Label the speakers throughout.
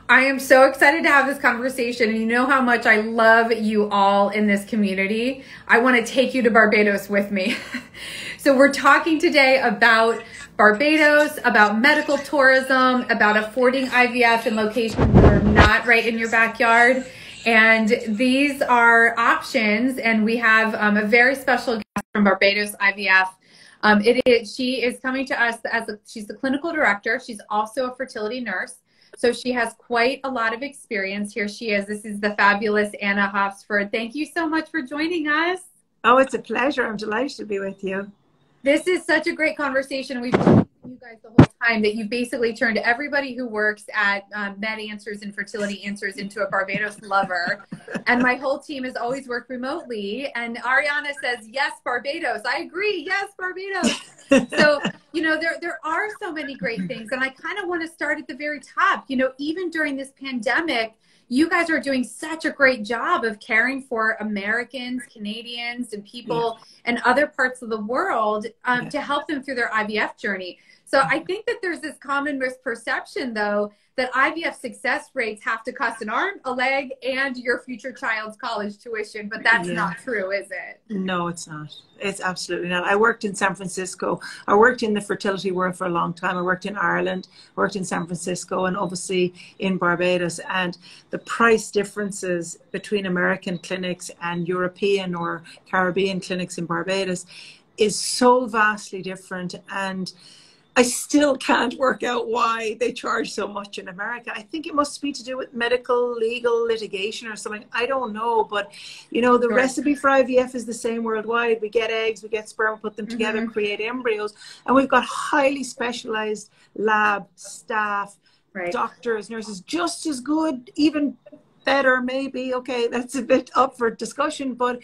Speaker 1: I am so excited to have this conversation. And you know how much I love you all in this community. I want to take you to Barbados with me. So we're talking today about Barbados, about medical tourism, about affording IVF in locations that are not right in your backyard. And these are options. And we have a very special guest from Barbados IVF. She is coming to us she's the clinical director. She's also a fertility nurse. So she has quite a lot of experience. Here she is. This is the fabulous Anna Hofsford. Thank you so much for joining us.
Speaker 2: Oh, it's a pleasure. I'm delighted to be with you.
Speaker 1: This is such a great conversation. We've been with you guys the whole time that you basically turned everybody who works at MedAnswers and FertilityAnswers into a Barbados lover. And my whole team has always worked remotely. And Ariana says, yes, Barbados. I agree. Yes, Barbados. So, you know, there are so many great things. And I kind of want to start at the very top. You know, even during this pandemic, you guys are doing such a great job of caring for Americans, Canadians, and people in other parts of the world to help them through their IVF journey. So I think that there's this common misperception, though, that IVF success rates have to cost an arm, a leg, and your future child's college tuition. But that's not true, is it?
Speaker 2: No, it's not. It's absolutely not. I worked in San Francisco. I worked in the fertility world for a long time. I worked in Ireland, worked in San Francisco, and obviously in Barbados. And the price differences between American clinics and European or Caribbean clinics in Barbados is so vastly different. And I still can't work out why they charge so much in America. I think it must be to do with medical, legal litigation or something. I don't know. But, you know, the recipe for IVF is the same worldwide. We get eggs, we get sperm, put them together, create embryos. And we've got highly specialized lab staff, doctors, nurses, just as good, even better, maybe. Okay, that's a bit up for discussion. But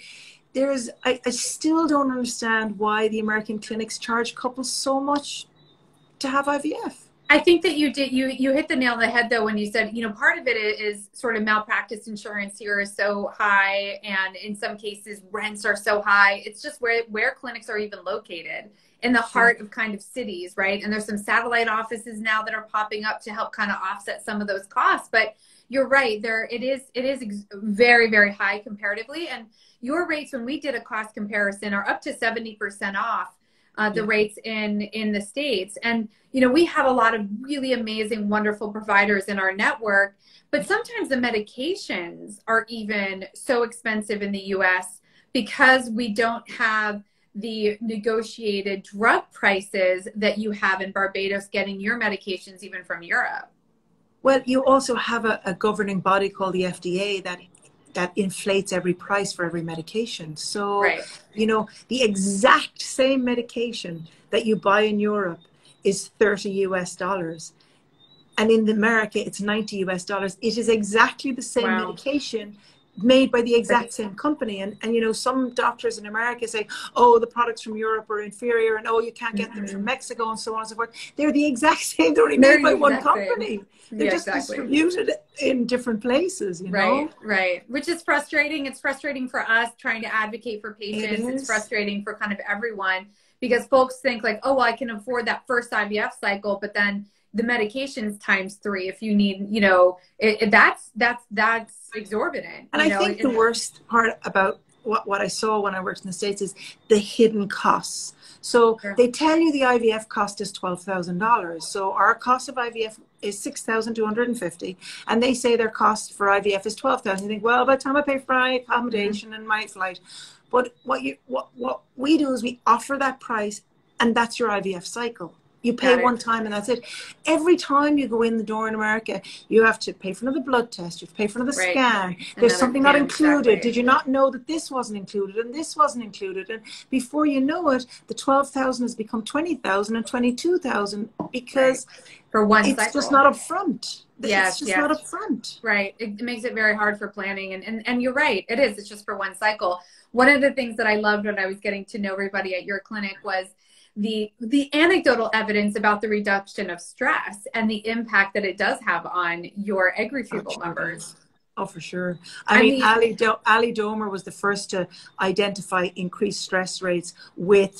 Speaker 2: I still don't understand why the American clinics charge couples so much to have IVF.
Speaker 1: I think that you hit the nail on the head, though, when you said, you know, part of it is sort of malpractice insurance here is so high, and in some cases rents are so high. It's just where clinics are even located in the heart of kind of cities, right? And there's some satellite offices now that are popping up to help kind of offset some of those costs. But you're right, it is very, very high comparatively. And your rates, when we did a cost comparison, are up to 70% off the rates in the States. And, you know, we have a lot of really amazing, wonderful providers in our network, but sometimes the medications are even so expensive in the US because we don't have the negotiated drug prices that you have in Barbados getting your medications even from Europe.
Speaker 2: Well, you also have a governing body called the FDA that inflates every price for every medication. So, you know, the exact same medication that you buy in Europe is $30 US. And in America, it's $90 US. It is exactly the same medication made by the exact same company. And you know, some doctors in America say, oh, the products from Europe are inferior, and oh, you can't get them from Mexico, and so on and so forth. They're the exact same. They're only made by one company. They're just distributed in different places, you know?
Speaker 1: Right. Which is frustrating. It's frustrating for us trying to advocate for patients. It's frustrating for kind of everyone because folks think like, oh, well, I can afford that first IVF cycle, but then the medications ×3 if you need, you know, that's exorbitant.
Speaker 2: And I think the worst part about what I saw when I worked in the States is the hidden costs. So they tell you the IVF cost is $12,000. So our cost of IVF is $6,250, and they say their cost for IVF is $12,000. You think, well, by the time I pay for my accommodation and my flight, but what we do is we offer that price, and that's your IVF cycle. You pay one time and that's it. Every time you go in the door in America, you have to pay for another blood test. You have to pay for another scan. There's something not included. Did you not know that this wasn't included and this wasn't included? And before you know it, the 12,000 has become 20,000 and 22,000 because
Speaker 1: for one
Speaker 2: it's
Speaker 1: cycle.
Speaker 2: just not upfront. It's just not upfront.
Speaker 1: Right. It makes it very hard for planning. And you're right. It is. It's just for one cycle. One of the things that I loved when I was getting to know everybody at your clinic was the anecdotal evidence about the reduction of stress and the impact that it does have on your egg retrieval numbers.
Speaker 2: Oh, for sure. I mean, Ali Domer was the first to identify increased stress rates with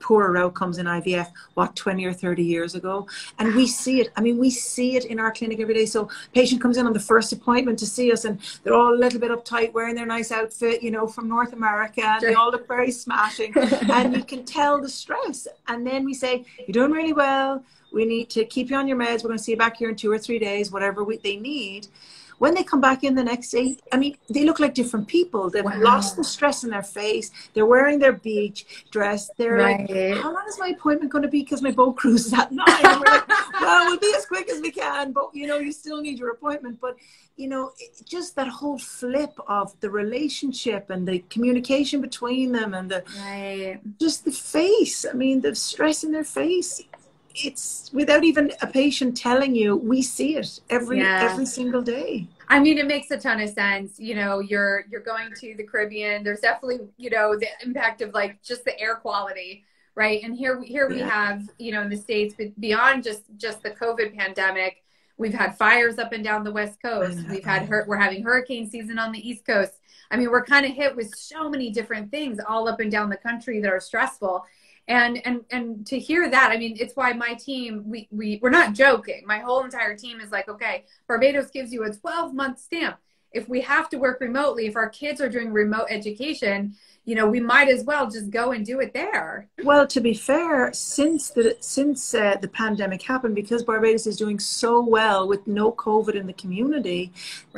Speaker 2: poorer outcomes in IVF, what, 20 or 30 years ago. And we see it. I mean, we see it in our clinic every day. So patient comes in on the first appointment to see us and they're all a little bit uptight, wearing their nice outfit, you know, from North America. And they all look very smashing. And you can tell the stress. And then we say, you're doing really well. We need to keep you on your meds. We're going to see you back here in 2 or 3 days, whatever they need. When they come back in the next day, I mean, they look like different people. They've lost the stress in their face. They're wearing their beach dress. They're like, how long is my appointment going to be? Because my boat cruise is at 9. And we're like, well, we'll be as quick as we can. But, you know, you still need your appointment. But, you know, just that whole flip of the relationship and the communication between them and the just the face. I mean, the stress in their face. It's without even a patient telling you, we see it every single day.
Speaker 1: I mean, it makes a ton of sense. You know, you're going to the Caribbean. There's definitely, you know, the impact of like just the air quality, right? And here we have, you know, in the States, beyond just the COVID pandemic, we've had fires up and down the West Coast. We're having hurricane season on the East Coast. I mean, we're kind of hit with so many different things all up and down the country that are stressful. And to hear that, I mean, it's why my team, we're not joking. My whole entire team is like, okay, Barbados gives you a 12-month stamp. If we have to work remotely, if our kids are doing remote education, you know, we might as well just go and do it there.
Speaker 2: Well, to be fair, since the pandemic happened, because Barbados is doing so well with no COVID in the community,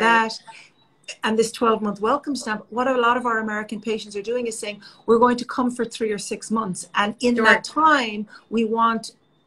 Speaker 2: and this 12-month welcome stamp, what a lot of our American patients are doing is saying, we're going to come for 3 or 6 months. And in that time, we want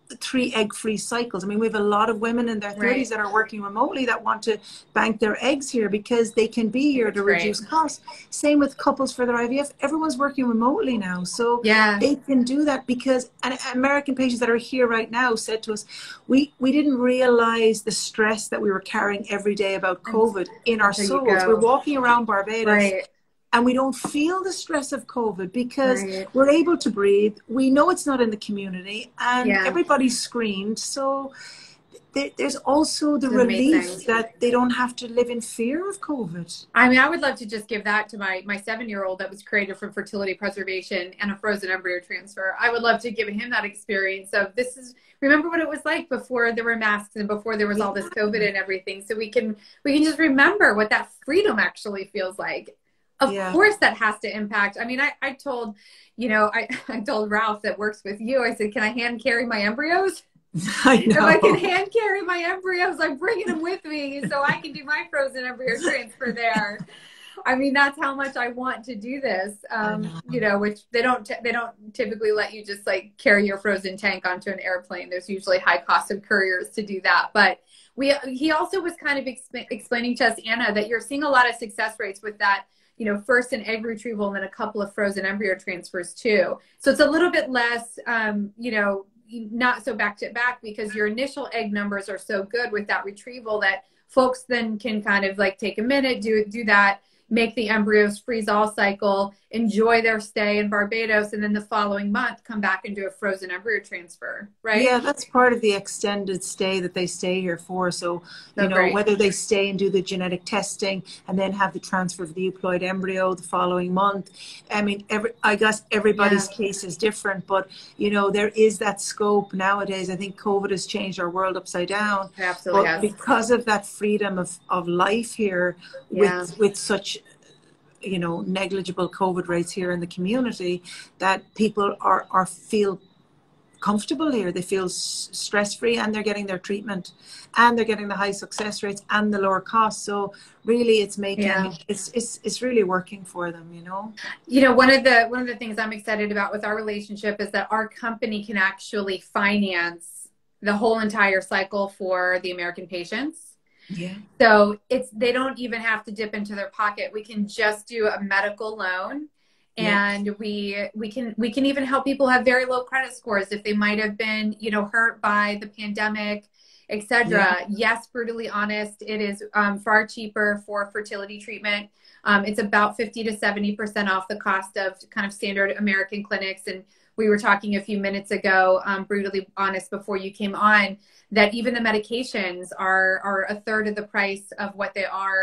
Speaker 2: 3 egg-free cycles. I mean, we have a lot of women in their 30s that are working remotely that want to bank their eggs here because they can be here to reduce costs. Same with couples for their IVF. Everyone's working remotely now. So they can do that because, and American patients that are here right now said to us, we didn't realize the stress that we were carrying every day about COVID in our souls. We're walking around Barbados and we don't feel the stress of COVID because we're able to breathe. We know it's not in the community and everybody's screened. So there's also the relief that they don't have to live in fear of COVID.
Speaker 1: I mean, I would love to just give that to my 7-year-old that was created from fertility preservation and a frozen embryo transfer. I would love to give him that experience of remember what it was like before there were masks and before there was all this COVID and everything. So we can just remember what that freedom actually feels like. Of course that has to impact. I mean, I told, you know, I told Ralph that works with you, I said, can I hand carry my embryos?
Speaker 2: I know.
Speaker 1: If I can hand carry my embryos, I'm bringing them with me so I can do my frozen embryo transfer there. I mean, that's how much I want to do this. You know, which they don't typically let you just like carry your frozen tank onto an airplane. There's usually high cost of couriers to do that. But he also was kind of explaining to us, Anna, that you're seeing a lot of success rates with that. You know, first an egg retrieval and then a couple of frozen embryo transfers too. So it's a little bit less, you know, not so back to back because your initial egg numbers are so good with that retrieval that folks then can kind of like take a minute, do that, make the embryos freeze-all cycle, enjoy their stay in Barbados, and then the following month come back and do a frozen embryo transfer, right?
Speaker 2: Yeah, that's part of the extended stay that they stay here for. So, you know, whether they stay and do the genetic testing and then have the transfer of the euploid embryo the following month. I mean, I guess everybody's case is different, but, you know, there is that scope nowadays. I think COVID has changed our world upside down.
Speaker 1: It absolutely has.
Speaker 2: Because of that freedom of life here with such, you know, negligible COVID rates here in the community, that people feel comfortable here. They feel stress-free and they're getting their treatment and they're getting the high success rates and the lower costs. So really it's making, it's really working for them, you know?
Speaker 1: You know, one of the things I'm excited about with our relationship is that our company can actually finance the whole entire cycle for the American patients.
Speaker 2: Yeah.
Speaker 1: So they don't even have to dip into their pocket. We can just do a medical loan, and we can even help people have very low credit scores if they might have been, you know, hurt by the pandemic, etc. Yes, brutally honest, it is far cheaper for fertility treatment. It's about 50 to 70% off the cost of kind of standard American clinics. And we were talking a few minutes ago, brutally honest, before you came on, that even the medications are a third of the price of what they are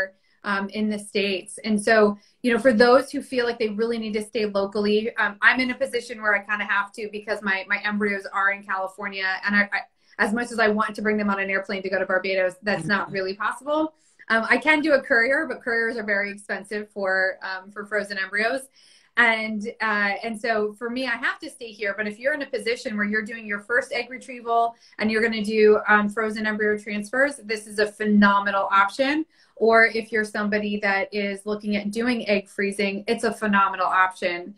Speaker 1: in the States. And so, you know, for those who feel like they really need to stay locally, I'm in a position where I kind of have to, because my embryos are in California, and I, as much as I want to bring them on an airplane to go to Barbados, that's not really possible. I can do a courier, but couriers are very expensive for frozen embryos. And so for me, I have to stay here. But if you're in a position where you're doing your first egg retrieval and you're going to do frozen embryo transfers, this is a phenomenal option. Or if you're somebody that is looking at doing egg freezing, it's a phenomenal option.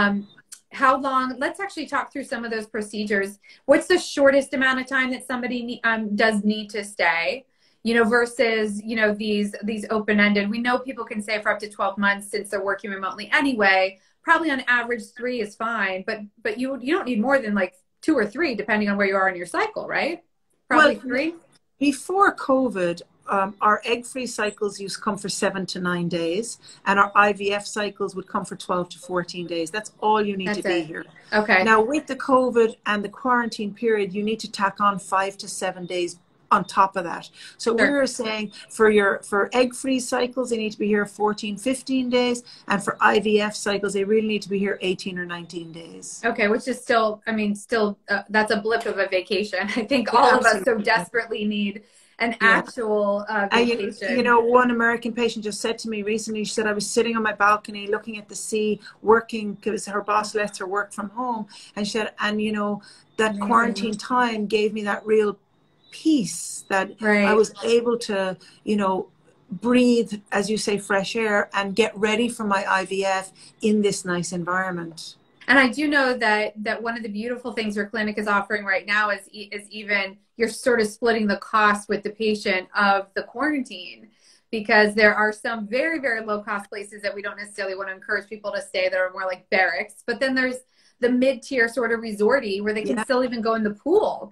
Speaker 1: How long? Let's actually talk through some of those procedures. What's the shortest amount of time that somebody does need to stay? You know, versus, you know, these open-ended. We know people can stay for up to 12 months since they're working remotely anyway. Probably on average 3 is fine, but you don't need more than like 2 or 3 depending on where you are in your cycle, right? Probably 3.
Speaker 2: Before COVID, our egg-free cycles used to come for 7 to 9 days, and our IVF cycles would come for 12 to 14 days. That's all you need to be here.
Speaker 1: Okay.
Speaker 2: Now, with the COVID and the quarantine period, you need to tack on 5 to 7 days on top of that. So we were saying for egg-free cycles, they need to be here 14, 15 days. And for IVF cycles, they really need to be here 18 or 19 days.
Speaker 1: Okay, which is still, I mean, that's a blip of a vacation. I think all of us so desperately need an actual vacation.
Speaker 2: You know, one American patient just said to me recently, she said, I was sitting on my balcony looking at the sea, working, because her boss lets her work from home. And she said, and you know, that quarantine time gave me that real peace, that I was able to, you know, breathe, as you say, fresh air and get ready for my IVF in this nice environment.
Speaker 1: And I do know that one of the beautiful things your clinic is offering right now is even you're sort of splitting the cost with the patient of the quarantine, because there are some very, very low cost places that we don't necessarily want to encourage people to stay that are more like barracks. But then there's the mid-tier sort of resorty where they can still even go in the pool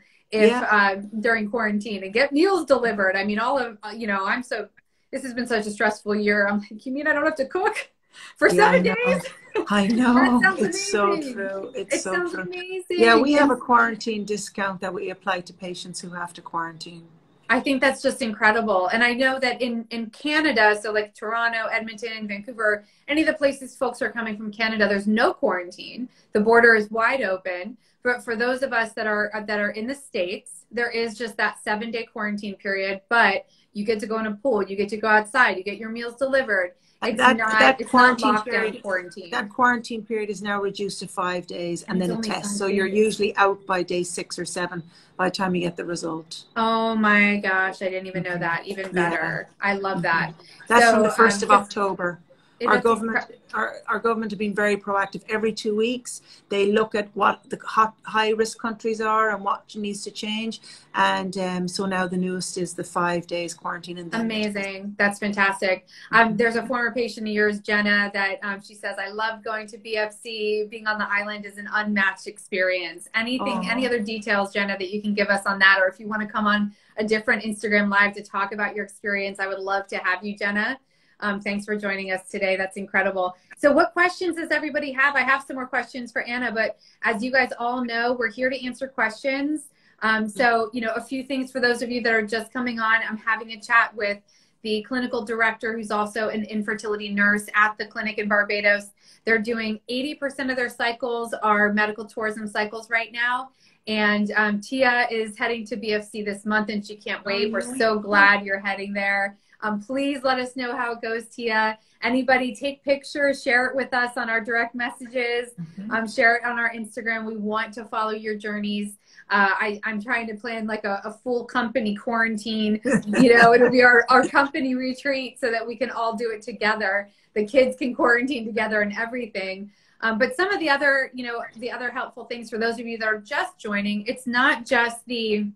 Speaker 1: during quarantine and get meals delivered. I mean, all of, you know, this has been such a stressful year. I'm like, you mean I don't have to cook for 7 days?
Speaker 2: I know. It's
Speaker 1: amazing.
Speaker 2: So true.
Speaker 1: It
Speaker 2: so
Speaker 1: sounds
Speaker 2: true.
Speaker 1: amazing.
Speaker 2: Yeah, we have a quarantine discount that we apply to patients who have to quarantine.
Speaker 1: I think that's just incredible. And I know that in Canada, so like Toronto, Edmonton, Vancouver, any of the places folks are coming from Canada, there's no quarantine. The border is wide open. But for those of us that are in the States, there is just that 7-day quarantine period, but you get to go in a pool, you get to go outside, you get your meals delivered. It's not lockdown quarantine.
Speaker 2: That quarantine period is now reduced to 5 days and then a test. So you're usually out by day 6 or 7 by the time you get the result.
Speaker 1: Oh my gosh, I didn't even know that. Even better. I love that.
Speaker 2: That's from the 1st of October. Our government have been very proactive. Every 2 weeks, they look at what the high-risk countries are and what needs to change. And so now the newest is the 5 days quarantine. And
Speaker 1: amazing. That's fantastic. There's a former patient of yours, Jenna, that she says, I love going to BFC. Being on the island is an unmatched experience. Any other details, Jenna, that you can give us on that? Or if you want to come on a different Instagram Live to talk about your experience, I would love to have you, Jenna. Thanks for joining us today. That's incredible. So what questions does everybody have? I have some more questions for Anna, but as you guys all know, we're here to answer questions. So, you know, a few things for those of you that are just coming on. I'm having a chat with the clinical director, who's also an infertility nurse at the clinic in Barbados. They're doing 80% of their cycles are medical tourism cycles right now. And Tia is heading to BFC this month and she can't wait. We're so glad you're heading there. Please let us know how it goes, Tia. Anybody take pictures, share it with us on our direct messages, share it on our Instagram. We want to follow your journeys. I'm trying to plan like a full company quarantine. You know, it'll be our company retreat so that we can all do it together. The kids can quarantine together and everything. But some of the other, you know, the other helpful things for those of you that are just joining, it's not just the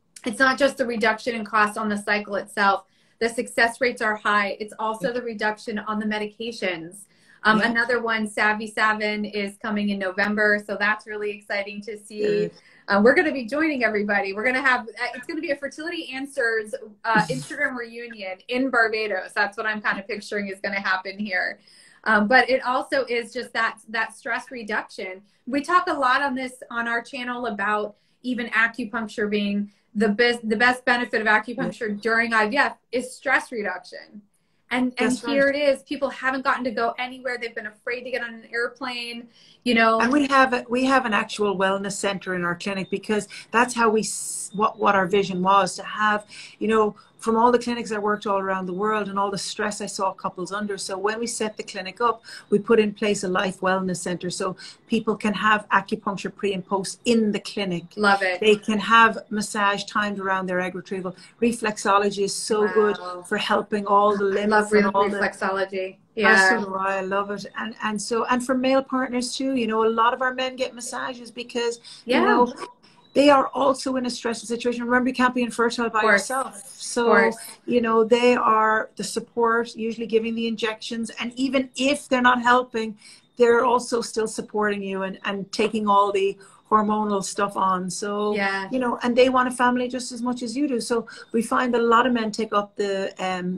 Speaker 1: reduction in cost on the cycle itself. The success rates are high. It's also the reduction on the medications. Another one, Savvy Savin, is coming in November. So that's really exciting to see. We're going to be joining everybody. We're going to have, it's going to be a Fertility Answers Instagram reunion in Barbados. That's what I'm kind of picturing is going to happen here. But it also is just that stress reduction. We talk a lot on our channel about even acupuncture being the best benefit of acupuncture during IVF is stress reduction. And
Speaker 2: That's
Speaker 1: here
Speaker 2: right.
Speaker 1: it is. People haven't gotten to go anywhere. They've been afraid to get on an airplane, you know.
Speaker 2: And we have an actual wellness center in our clinic, because that's how what our vision was, to have, you know, from all the clinics I worked all around the world and all the stress I saw couples under. So when we set the clinic up, we put in place a life wellness center so people can have acupuncture pre and post in the clinic.
Speaker 1: Love it.
Speaker 2: They can have massage timed around their egg retrieval. Reflexology is so good for helping all the
Speaker 1: I love
Speaker 2: limbs and all the.
Speaker 1: reflexology.
Speaker 2: Oh, so
Speaker 1: Yeah.
Speaker 2: do I. I love it. And for male partners too, you know, a lot of our men get massages because, you
Speaker 1: Yeah.
Speaker 2: know, they are also in a stressful situation. Remember, you can't be infertile by yourself. So, you know, they are the support, usually giving the injections. And even if they're not helping, they're also still supporting you and taking all the hormonal stuff on. So,
Speaker 1: Yeah.
Speaker 2: you know, and they want a family just as much as you do. So we find that a lot of men take up the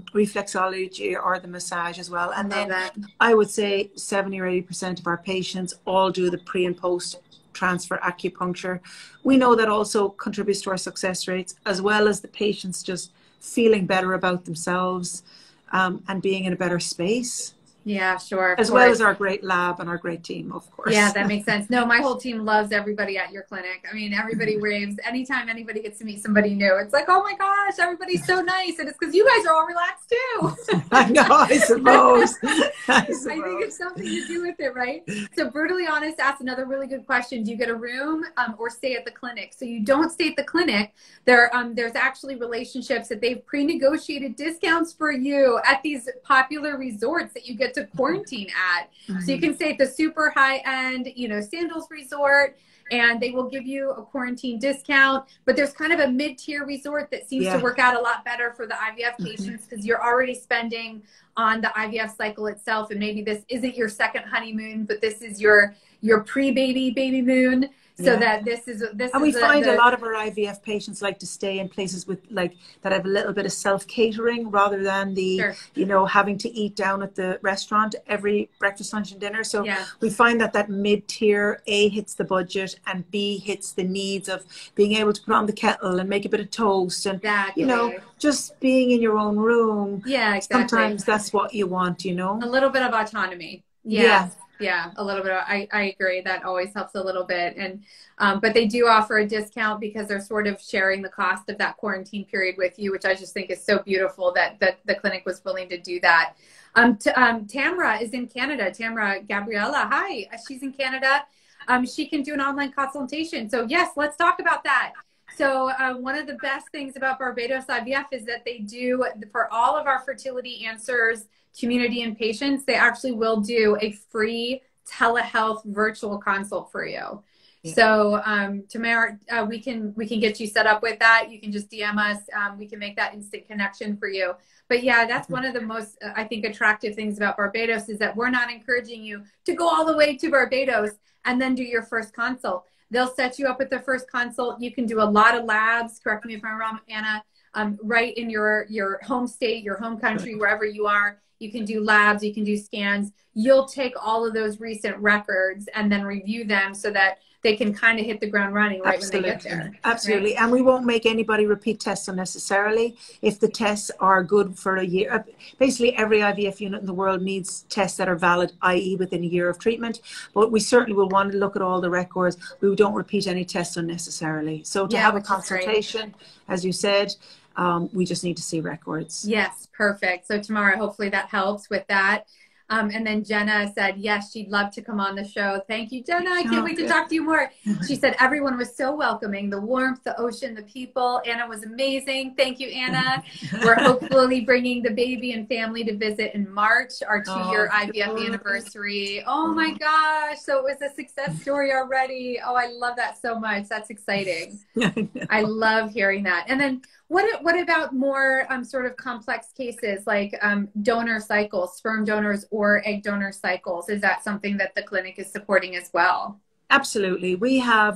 Speaker 2: reflexology or the massage as well. And then I would say 70 or 80% of our patients all do the pre and post transfer acupuncture. We know that also contributes to our success rates, as well as the patients just feeling better about themselves and being in a better space.
Speaker 1: Yeah, sure.
Speaker 2: As well as our great lab and our great team, of course.
Speaker 1: Yeah, that makes sense. No, my whole team loves everybody at your clinic. I mean, everybody raves. Anytime anybody gets to meet somebody new, it's like, oh my gosh, everybody's so nice. And it's because you guys are all relaxed too.
Speaker 2: I know, I suppose.
Speaker 1: I think it's something to do with it, right? So Brutally Honest asked another really good question. Do you get a room or stay at the clinic? So you don't stay at the clinic. There's actually relationships that they've pre-negotiated discounts for you at these popular resorts that you get to quarantine at. So you can stay at the super high end, you know, Sandals Resort, and they will give you a quarantine discount. But there's kind of a mid-tier resort that seems to work out a lot better for the IVF patients, because you're already spending on the IVF cycle itself. And maybe this isn't your second honeymoon, but this is your pre-baby baby moon. So that this is
Speaker 2: and we find a lot of our IVF patients like to stay in places with that have a little bit of self-catering, rather than the you know, having to eat down at the restaurant every breakfast, lunch and dinner. So we find that mid-tier A hits the budget, and B hits the needs of being able to put on the kettle and make a bit of toast, and you know, just being in your own room. Yeah, exactly. Sometimes that's what you want, you know,
Speaker 1: a little bit of autonomy. Yeah, a little bit. I agree. That always helps a little bit. And but they do offer a discount because they're sort of sharing the cost of that quarantine period with you, which I just think is so beautiful that the clinic was willing to do that. Tamra is in Canada. Tamra Gabriella, hi. She's in Canada. She can do an online consultation. So yes, let's talk about that. So one of the best things about Barbados IVF is that they do, for all of our Fertility Answers community and patients, they actually will do a free telehealth virtual consult for you. So Tamara, we can get you set up with that. You can just DM us. We can make that instant connection for you. But yeah, that's one of the most, I think, attractive things about Barbados, is that we're not encouraging you to go all the way to Barbados and then do your first consult. They'll set you up with the first consult. You can do a lot of labs, correct me if I'm wrong, Anna, right in your home state, your home country, wherever you are. You can do labs, you can do scans. You'll take all of those recent records and then review them so that they can kind of hit the ground running right when they get there.
Speaker 2: Absolutely. And we won't make anybody repeat tests unnecessarily if the tests are good for a year. Basically, every IVF unit in the world needs tests that are valid, i.e. within a year of treatment. But we certainly will want to look at all the records. We don't repeat any tests unnecessarily. So to have a consultation, as you said, we just need to see records.
Speaker 1: Yes, perfect. So Tamara, hopefully that helps with that. And then Jenna said, yes, she'd love to come on the show. Thank you, Jenna. I can't wait to talk to you more. She said, everyone was so welcoming. The warmth, the ocean, the people. Anna was amazing. Thank you, Anna. We're hopefully bringing the baby and family to visit in March, our 2-year IVF anniversary. Oh my gosh. So it was a success story already. Oh, I love that so much. That's exciting. I love hearing that. And then what about more sort of complex cases like donor cycles, sperm donors or egg donor cycles? Is that something that the clinic is supporting as well?
Speaker 2: Absolutely. We have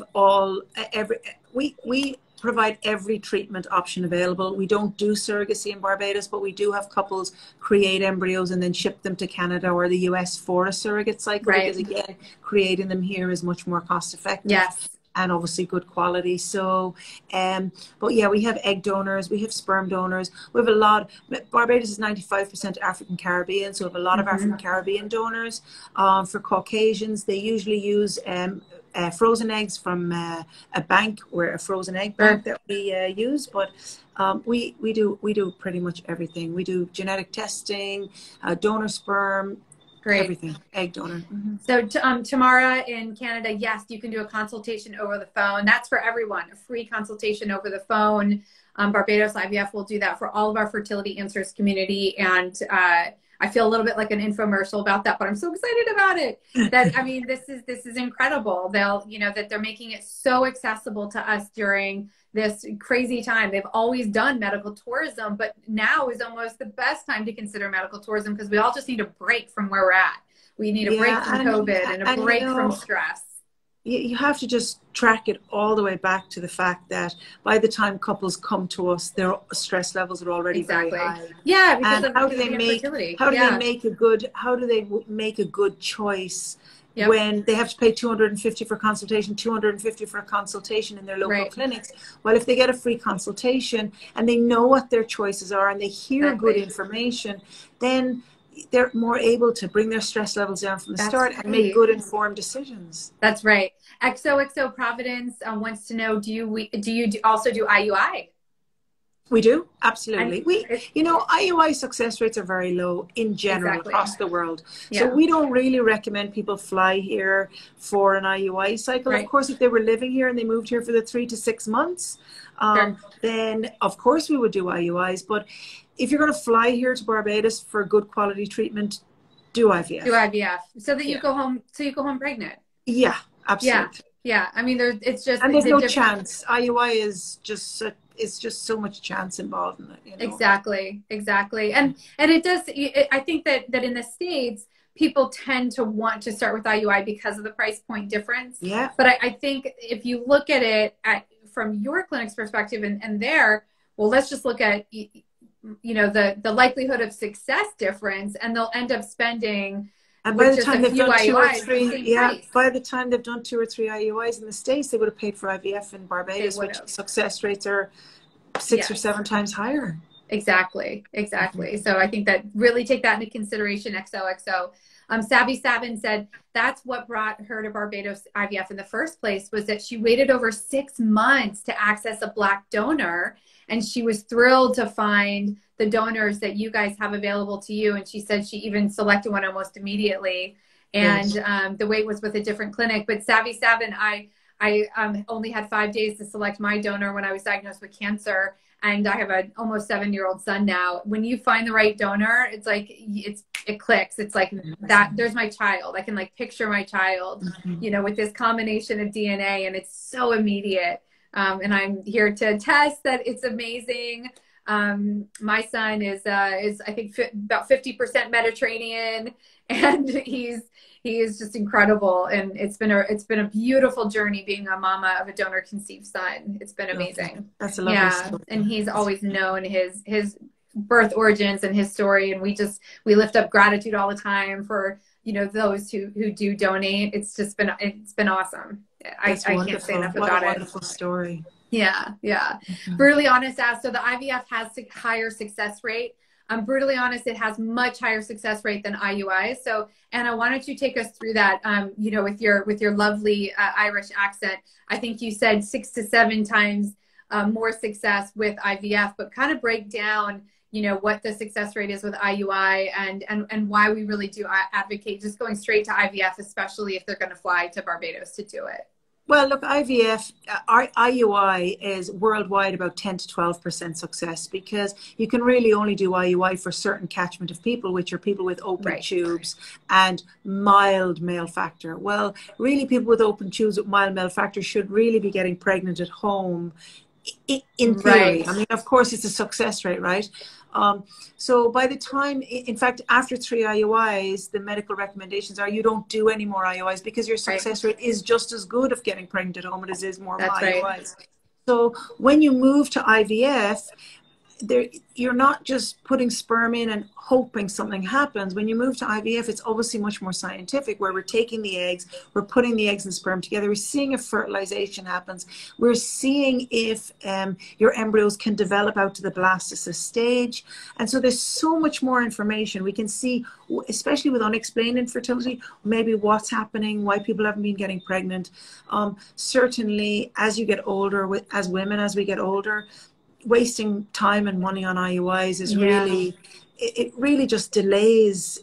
Speaker 2: we provide every treatment option available. We don't do surrogacy in Barbados, but we do have couples create embryos and then ship them to Canada or the US for a surrogate cycle. Because again, creating them here is much more cost effective.
Speaker 1: Yes.
Speaker 2: and obviously good quality. So, but yeah, we have egg donors, we have sperm donors, we have a lot. Barbados is 95% African Caribbean, so we have a lot of African Caribbean donors. For Caucasians, they usually use frozen eggs from a bank, or a frozen egg bank that we use. But we do pretty much everything. We do genetic testing, donor sperm. Great. Everything, egg donor.
Speaker 1: So Tamara in Canada, yes, you can do a consultation over the phone. That's for everyone, a free consultation over the phone. Barbados IVF will do that for all of our Fertility Answers community. And I feel a little bit like an infomercial about that, but I'm so excited about it. That, I mean, this is incredible. They'll, you know, that they're making it so accessible to us during this crazy time. They've always done medical tourism, but now is almost the best time to consider medical tourism, because we all just need a break from where we're at. We need a break from COVID and a break from stress.
Speaker 2: You have to just track it all the way back to the fact that by the time couples come to us, their stress levels are already very high.
Speaker 1: Yeah, because
Speaker 2: and how do they make a good choice when they have to pay $250 for consultation, $250 for a consultation in their local clinics? Well, if they get a free consultation and they know what their choices are and they hear good information, then they're more able to bring their stress levels down from the start and make good informed decisions.
Speaker 1: That's right. XOXO Providence wants to know, do you also do IUI?
Speaker 2: We do, absolutely. IUI success rates are very low in general across the world. So we don't really recommend people fly here for an IUI cycle. Of course, if they were living here and they moved here for the 3 to 6 months, then of course we would do IUIs. But if you're going to fly here to Barbados for good quality treatment, do IVF.
Speaker 1: Do IVF so that you go home. So you go home pregnant.
Speaker 2: Yeah, absolutely.
Speaker 1: Yeah. I mean, there's
Speaker 2: no chance. IUI is just it's just so much chance involved in it. You know?
Speaker 1: Exactly. And it does. I think that in the States, people tend to want to start with IUI because of the price point difference.
Speaker 2: Yeah.
Speaker 1: But I think if you look at it from your clinic's perspective and let's just look at the likelihood of success difference, and they'll end up spending.
Speaker 2: And by the time they've done 2 or 3, by the time they've done 2 or 3 IUIs in the States, they would have paid for IVF in Barbados, which success rates are 6 or 7 times higher.
Speaker 1: Exactly. So I think that really take that into consideration. XOXO. Savvy Savin said that's what brought her to Barbados IVF in the first place, was that she waited over 6 months to access a Black donor, and she was thrilled to find the donors that you guys have available to you. And she said she even selected one almost immediately. And the wait was with a different clinic. But Savvy Savin, I only had 5 days to select my donor when I was diagnosed with cancer. And I have an almost 7-year-old son now. When you find the right donor, it's like, it clicks. It's like that, there's my child. I can like picture my child, with this combination of DNA, and it's so immediate. And I'm here to attest that it's amazing. My son is I think about 50% Mediterranean, and he is just incredible. And it's been a beautiful journey being a mama of a donor conceived son. It's been amazing.
Speaker 2: That's a lovely story.
Speaker 1: And he's always known his birth origins and his story, and we lift up gratitude all the time for those who do donate. It's been awesome. I can't say enough about it.
Speaker 2: What a wonderful story.
Speaker 1: Yeah. Brutally Honest asked, so the IVF has higher success rate. Brutally Honest, it has much higher success rate than IUI. So Anna, why don't you take us through that, with your lovely Irish accent. I think you said 6 to 7 times more success with IVF, but kind of break down, what the success rate is with IUI and why we really do advocate just going straight to IVF, especially if they're going to fly to Barbados to do it.
Speaker 2: Well, look, IUI is worldwide about 10 to 12% success, because you can really only do IUI for certain catchment of people, which are people with open tubes and mild male factor. Well, really, people with open tubes with mild male factor should really be getting pregnant at home in theory. I mean, of course, it's a success rate, right? So by the time, in fact, after 3 IUIs, the medical recommendations are you don't do any more IUIs, because your success rate is just as good of getting pregnant at home as it is more IUIs. So when you move to IVF, you're not just putting sperm in and hoping something happens. When you move to IVF, it's obviously much more scientific, where we're taking the eggs, we're putting the eggs and sperm together, we're seeing if fertilization happens, we're seeing if your embryos can develop out to the blastocyst stage. And so there's so much more information. We can see, especially with unexplained infertility, maybe what's happening, why people haven't been getting pregnant. Certainly, as you get older, as women, as we get older, wasting time and money on IUIs is really, it really just delays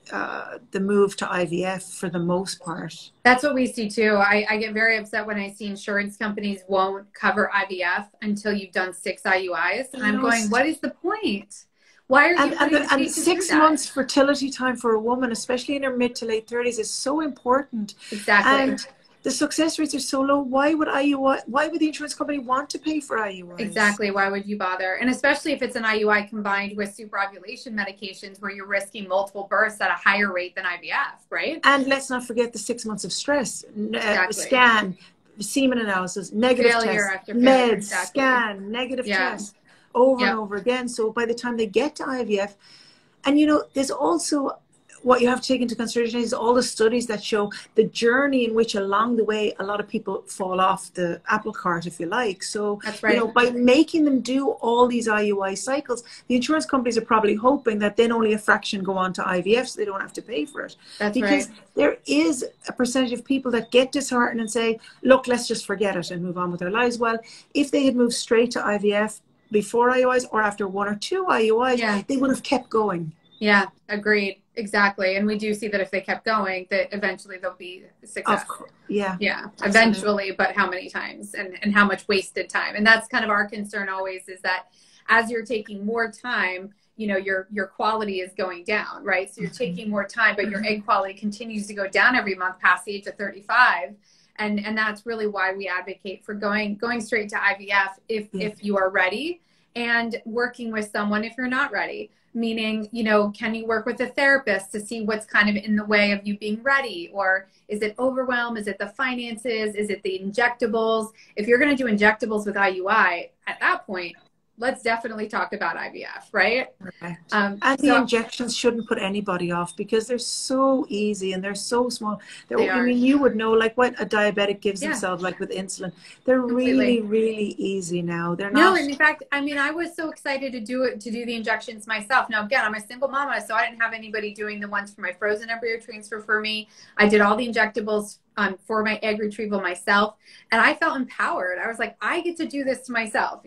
Speaker 2: the move to IVF for the most part.
Speaker 1: That's what we see too. I get very upset when I see insurance companies won't cover IVF until you've done 6 IUIs. And I'm going, what is the point? Why are you
Speaker 2: and 6 months fertility time for a woman, especially in her mid to late 30s, is so important.
Speaker 1: Exactly.
Speaker 2: And the success rates are so low. Why would the insurance company want to pay for IUIs?
Speaker 1: Exactly. Why would you bother? And especially if it's an IUI combined with superovulation medications, where you're risking multiple births at a higher rate than IVF, right?
Speaker 2: And let's not forget the 6 months of stress.
Speaker 1: Exactly.
Speaker 2: Scan, semen analysis, negative
Speaker 1: failure
Speaker 2: test,
Speaker 1: after failure,
Speaker 2: meds,
Speaker 1: exactly.
Speaker 2: Scan, negative test, over and over again. So by the time they get to IVF, and there's also, what you have to take into consideration is all the studies that show the journey in which along the way a lot of people fall off the apple cart, if you like. So
Speaker 1: that's right.
Speaker 2: By making them do all these IUI cycles, the insurance companies are probably hoping that then only a fraction go on to IVF, so they don't have to pay for it.
Speaker 1: That's
Speaker 2: because
Speaker 1: right.
Speaker 2: There is a percentage of people that get disheartened and say, look, let's just forget it and move on with their lives. Well, if they had moved straight to IVF before IUIs or after 1 or 2 IUIs, they would have kept going.
Speaker 1: Yeah, agreed. Exactly. And we do see that if they kept going, that eventually they'll be successful.
Speaker 2: Of course. Yeah.
Speaker 1: Yeah. Eventually, but how many times and how much wasted time? And that's kind of our concern always, is that as you're taking more time, your quality is going down, right? So you're taking more time, but your egg quality continues to go down every month past the age of 35. And that's really why we advocate for going straight to IVF if you are ready, and working with someone if you're not ready. Meaning, can you work with a therapist to see what's kind of in the way of you being ready? Or is it overwhelm? Is it the finances? Is it the injectables? If you're going to do injectables with IUI, at that point, let's definitely talk about IVF, right?
Speaker 2: Right. And the injections shouldn't put anybody off, because they're so easy and they're so small. I mean, you would know, like, what a diabetic gives themselves, like with insulin. They're really, really easy now. They're not.
Speaker 1: No, and in fact, I mean, I was so excited to do the injections myself. Now, again, I'm a single mama, so I didn't have anybody doing the ones for my frozen embryo transfer for me. I did all the injectables for my egg retrieval myself, and I felt empowered. I was like, I get to do this to myself.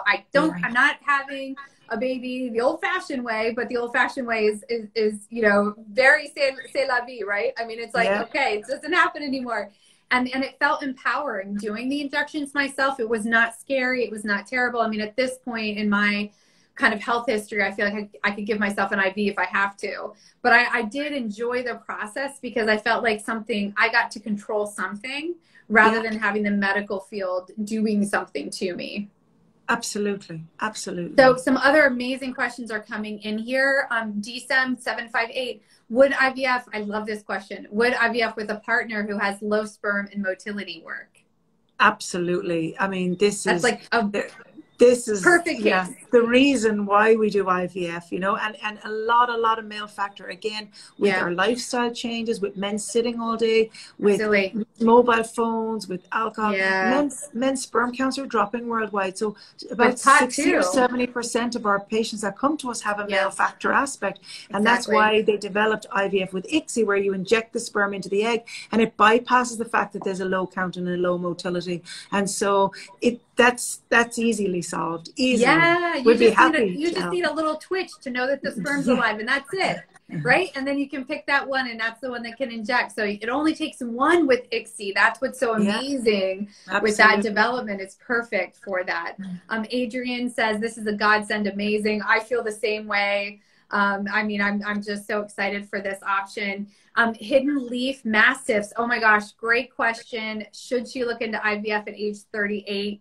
Speaker 1: I'm not having a baby the old-fashioned way, but the old-fashioned way is very c'est la vie, right? I mean, it's like, okay, it doesn't happen anymore. And it felt empowering doing the injections myself. It was not scary. It was not terrible. I mean, at this point in my kind of health history, I feel like I could give myself an IV if I have to. But I did enjoy the process, because I felt like I got to control something rather than having the medical field doing something to me.
Speaker 2: Absolutely. Absolutely.
Speaker 1: So some other amazing questions are coming in here. DSEM758, would IVF, I love this question, would IVF with a partner who has low sperm and motility work?
Speaker 2: Absolutely. I mean, this is
Speaker 1: perfect case.
Speaker 2: The reason why we do IVF, and a lot of male factor, again, with our lifestyle changes, with men sitting all day, with mobile phones, with alcohol. Men's sperm counts are dropping worldwide. So about 60 or 70% of our patients that come to us have a male factor aspect. And that's why they developed IVF with ICSI, where you inject the sperm into the egg, and it bypasses the fact that there's a low count and a low motility. And so that's easily solved.
Speaker 1: Yeah, you just need a little twitch to know that the sperm's alive, and that's it, right? And then you can pick that one, and that's the one that can inject. So it only takes one with ICSI. That's what's so amazing with that development. It's perfect for that. Adrian says, this is a godsend, amazing. I feel the same way. I mean, I'm just so excited for this option. Hidden leaf mastiffs. Oh my gosh, great question. Should she look into IVF at age 38?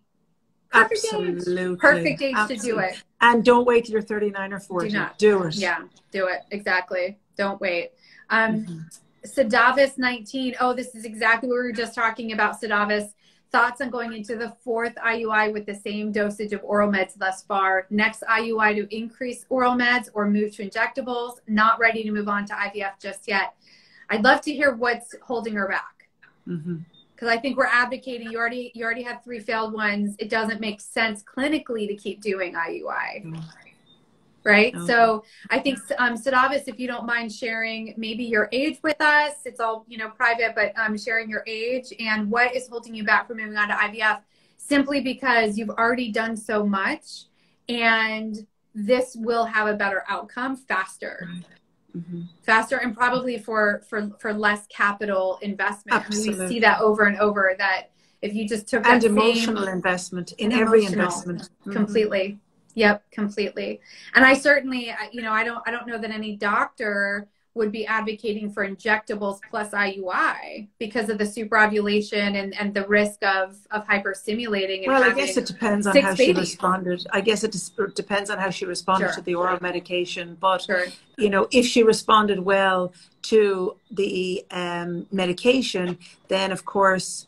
Speaker 1: Perfect age to do it.
Speaker 2: And don't wait till you're 39 or 40. Do it.
Speaker 1: Yeah, do it. Exactly. Don't wait. Sadavis 19. Oh, this is exactly what we were just talking about. Sadavis. Thoughts on going into the 4th IUI with the same dosage of oral meds thus far? Next IUI to increase oral meds or move to injectables? Not ready to move on to IVF just yet. I'd love to hear what's holding her back. Because I think we're advocating, you already had 3 failed ones. It doesn't make sense clinically to keep doing IUI. Right? So I think, Sadavis, if you don't mind sharing maybe your age with us, it's all, you know, private, but sharing your age and what is holding you back from moving on to IVF, simply because you've already done so much and this will have a better outcome faster. Faster, and probably for less capital investment.
Speaker 2: Absolutely.
Speaker 1: I mean, we see that over and over, that if you just took that
Speaker 2: and emotional investment in every investment.
Speaker 1: Completely. Yep, completely. And I certainly, you know, I don't know that any doctor would be advocating for injectables plus IUI because of the superovulation and the risk of hyperstimulating. And
Speaker 2: well, I guess it depends on how she responded. I guess it depends on how she responded to the oral medication. But, you know, if she responded well to the medication, then of course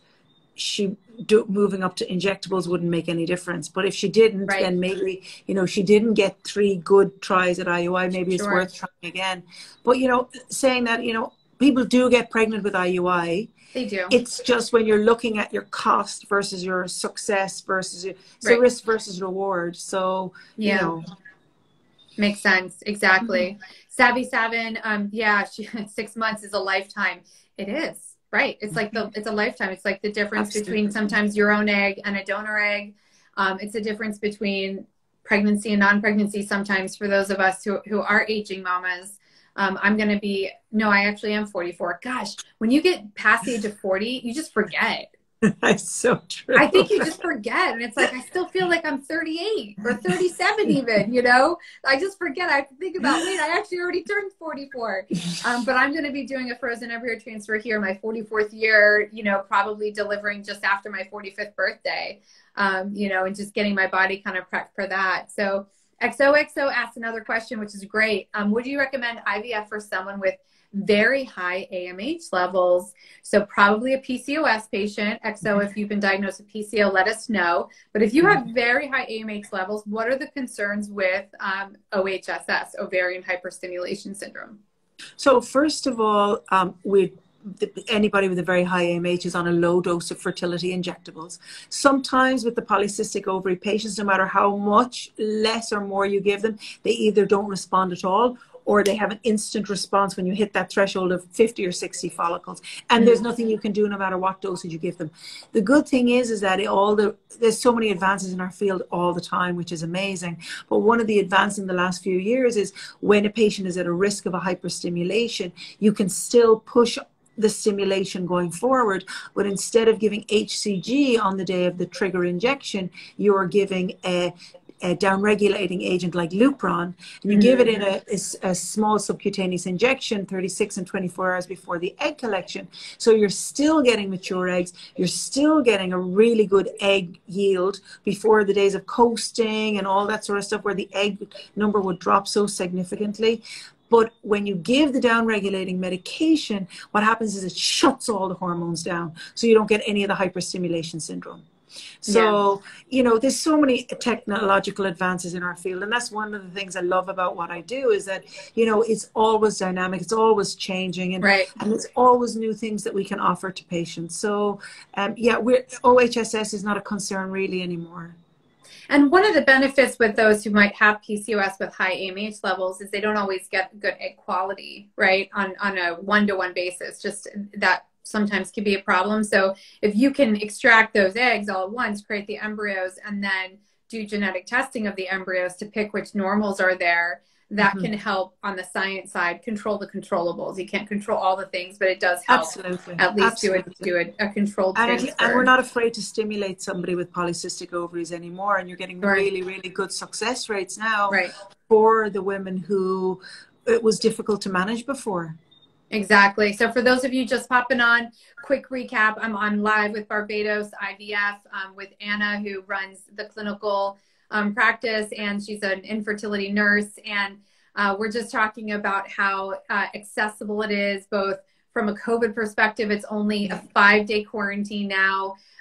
Speaker 2: moving up to injectables wouldn't make any difference. But if she didn't, then maybe, you know, she didn't get 3 good tries at IUI, maybe it's worth trying again. But, you know, saying that, you know, people do get pregnant with IUI.
Speaker 1: They do.
Speaker 2: It's just when you're looking at your cost versus your success versus your risk versus reward. So, you know.
Speaker 1: Makes sense. Exactly. Savvy Savin, 6 months is a lifetime. It is. Right. It's like it's a lifetime. It's like the difference between sometimes your own egg and a donor egg. It's a difference between pregnancy and non-pregnancy sometimes for those of us who are aging mamas. I'm going to be, no, I actually am 44. Gosh, when you get past the age of 40, you just forget.
Speaker 2: That's so true.
Speaker 1: I think you just forget. And it's like, I still feel like I'm 38 or 37 even, you know, I just forget. I have to think about, wait, I actually already turned 44. But I'm going to be doing a frozen embryo transfer here, my 44th year, you know, probably delivering just after my 45th birthday, you know, and just getting my body kind of prepped for that. So XOXO asked another question, which is great. Would you recommend IVF for someone with very high AMH levels? So probably a PCOS patient. XO, if you've been diagnosed with PCO, let us know. But if you have very high AMH levels, what are the concerns with OHSS, ovarian hyperstimulation syndrome?
Speaker 2: So first of all, anybody with a very high AMH is on a low dose of fertility injectables. Sometimes with the polycystic ovary patients, no matter how much less or more you give them, they either don't respond at all, or they have an instant response when you hit that threshold of 50 or 60 follicles. And there's nothing you can do no matter what dosage you give them. The good thing is that there's so many advances in our field all the time, which is amazing. But one of the advances in the last few years is when a patient is at a risk of a hyperstimulation, you can still push the stimulation going forward, but instead of giving HCG on the day of the trigger injection, you're giving a down-regulating agent like Lupron, and you give it in a small subcutaneous injection 36 and 24 hours before the egg collection. So you're still getting mature eggs. You're still getting a really good egg yield before the days of coasting and all that sort of stuff where the egg number would drop so significantly. But when you give the down-regulating medication, what happens is it shuts all the hormones down, so you don't get any of the hyperstimulation syndrome. So, you know, there's so many technological advances in our field. And that's one of the things I love about what I do is that, you know, it's always dynamic. It's always changing. And, and there's always new things that we can offer to patients. So, OHSS is not a concern really anymore.
Speaker 1: And one of the benefits with those who might have PCOS with high AMH levels is they don't always get good egg quality, right? On a one-to-one basis, just that sometimes can be a problem. So if you can extract those eggs all at once, create the embryos, and then do genetic testing of the embryos to pick which normals are there, that can help on the science side control the controllables. You can't control all the things, but it does help at least do a controlled transfer.
Speaker 2: And we're not afraid to stimulate somebody with polycystic ovaries anymore. And you're getting really, really good success rates now for the women who it was difficult to manage before.
Speaker 1: Exactly. So for those of you just popping on, quick recap, I'm live with Barbados IVF with Anna, who runs the clinical practice, and she's an infertility nurse. And we're just talking about how accessible it is, both from a COVID perspective. It's only a 5-day quarantine now.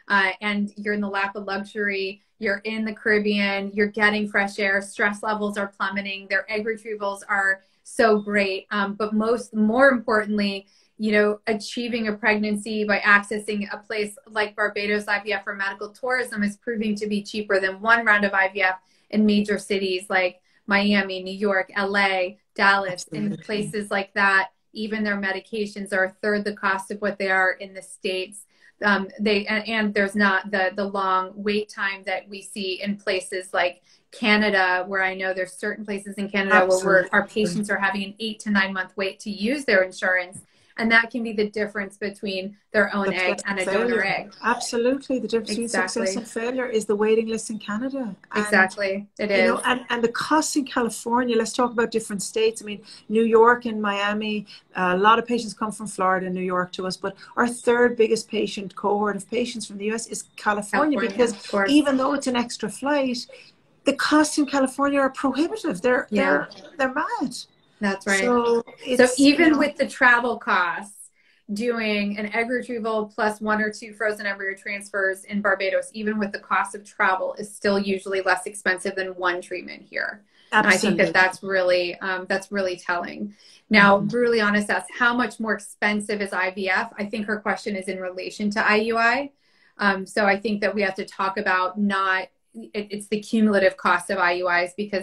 Speaker 1: and you're in the lap of luxury, you're in the Caribbean, you're getting fresh air, stress levels are plummeting, their egg retrievals are so great. But more importantly, you know, achieving a pregnancy by accessing a place like Barbados IVF for medical tourism is proving to be cheaper than one round of IVF in major cities like Miami, New York, LA, Dallas, and places like that. Even their medications are a third the cost of what they are in the States. And there's not the long wait time that we see in places like Canada, where I know there's certain places in Canada where our patients are having an 8 to 9 month wait to use their insurance. And that can be the difference between their own egg and a donor egg.
Speaker 2: Absolutely. The difference between success and failure is the waiting list in Canada.
Speaker 1: Exactly. It is.
Speaker 2: You know, and the costs in California, let's talk about different states. I mean, New York and Miami, a lot of patients come from Florida and New York to us, but our third biggest patient cohort of patients from the US is California because even though it's an extra flight, the costs in California are prohibitive. They're mad.
Speaker 1: That's right.
Speaker 2: So
Speaker 1: even with the travel costs, doing an egg retrieval plus 1 or 2 frozen embryo transfers in Barbados, even with the cost of travel, is still usually less expensive than one treatment here. Absolutely. And I think that's really telling. Now, Brutally Honest asks, how much more expensive is IVF? I think her question is in relation to IUI. So I think that we have to talk about it's the cumulative cost of IUIs because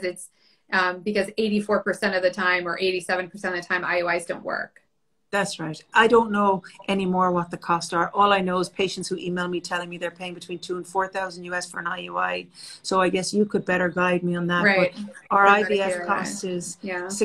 Speaker 1: 84% of the time or 87% of the time IUIs don't work.
Speaker 2: That's right. I don't know anymore what the costs are. All I know is patients who email me telling me they're paying between $2,000 and $4,000 US for an IUI. So I guess you could better guide me on that.
Speaker 1: Right.
Speaker 2: But our IVF cost is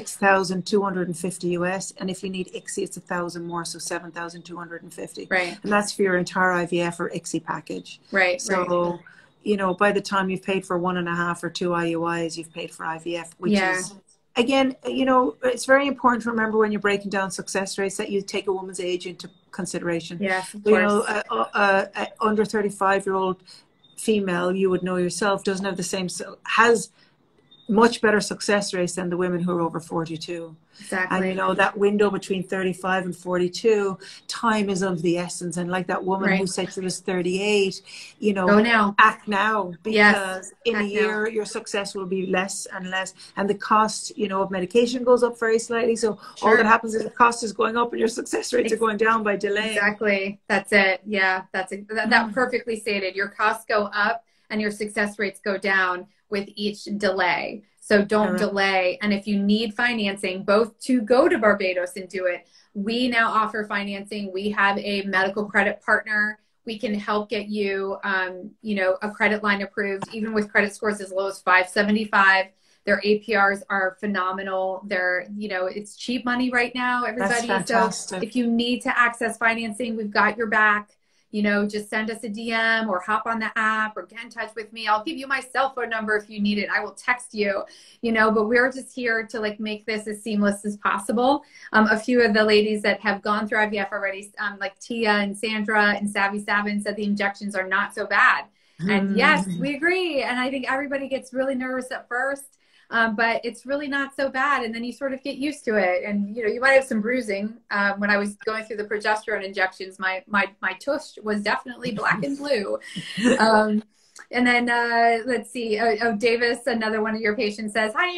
Speaker 2: $6,250 US, and if you need ICSI, it's $1,000 more, so $7,250.
Speaker 1: Right.
Speaker 2: And that's for your entire IVF or ICSI package.
Speaker 1: Right.
Speaker 2: So. You know, by the time you've paid for 1.5 or 2 IUIs, you've paid for IVF, which is, again, you know, it's very important to remember when you're breaking down success rates that you take a woman's age into consideration.
Speaker 1: Yes, of
Speaker 2: you
Speaker 1: course.
Speaker 2: know, under 35-year-old female, you would know yourself, doesn't have the same, has much better success rates than the women who are over 42.
Speaker 1: Exactly.
Speaker 2: And you know, that window between 35 and 42, time is of the essence. And like that woman who said she was 38, you know, act now, because in a year your success will be less and less. And the cost, you know, of medication goes up very slightly. So all that happens is the cost is going up and your success rates are going down by delay.
Speaker 1: Exactly. That's it. Yeah, that perfectly stated. Your costs go up and your success rates go down with each delay. So don't delay. And if you need financing, both to go to Barbados and do it, we now offer financing. We have a medical credit partner. We can help get you, you know, a credit line approved, even with credit scores as low as 575. Their APRs are phenomenal. They're, you know, it's cheap money right now, everybody.
Speaker 2: That's fantastic.
Speaker 1: So if you need to access financing, we've got your back. You know, just send us a DM or hop on the app or get in touch with me. I'll give you my cell phone number if you need it. I will text you, you know, but we're just here to like make this as seamless as possible. A few of the ladies that have gone through IVF already, like Tia and Sandra and Savvy Savin, said the injections are not so bad. And yes, we agree. And I think everybody gets really nervous at first. But it's really not so bad. And then you sort of get used to it. And, you know, you might have some bruising. When I was going through the progesterone injections, my tush was definitely black and blue. And then let's see. Oh, Davis, another one of your patients says, hi,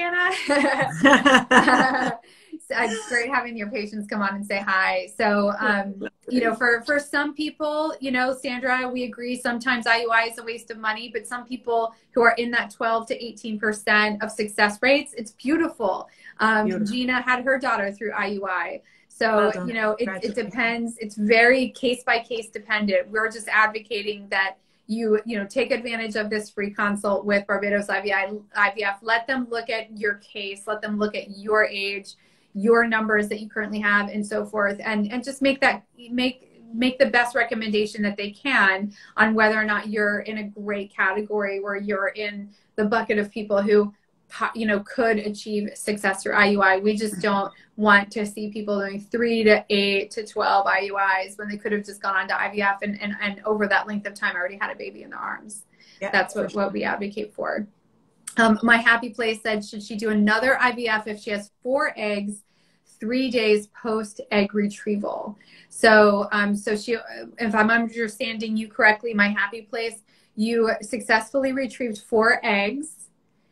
Speaker 1: Anna. It's great having your patients come on and say hi. So, you know, for some people, you know, Sandra, we agree sometimes IUI is a waste of money, but some people who are in that 12 to 18% of success rates, it's beautiful. Gina had her daughter through IUI. So, you know, it depends. It's very case by case dependent. We're just advocating that you know, take advantage of this free consult with Barbados IVF. Let them look at your case. Let them look at your age, your numbers that you currently have, and so forth, and just make the best recommendation that they can on whether or not you're in a great category where you're in the bucket of people who, you know, could achieve success through IUI. We just don't want to see people doing 3 to 8 to 12 IUIs when they could have just gone on to IVF and over that length of time already had a baby in their arms. Yeah, that's what we advocate for. My Happy Place said, should she do another IVF if she has 4 eggs, 3 days post egg retrieval. So, so she, if I'm understanding you correctly, my happy place, you successfully retrieved 4 eggs,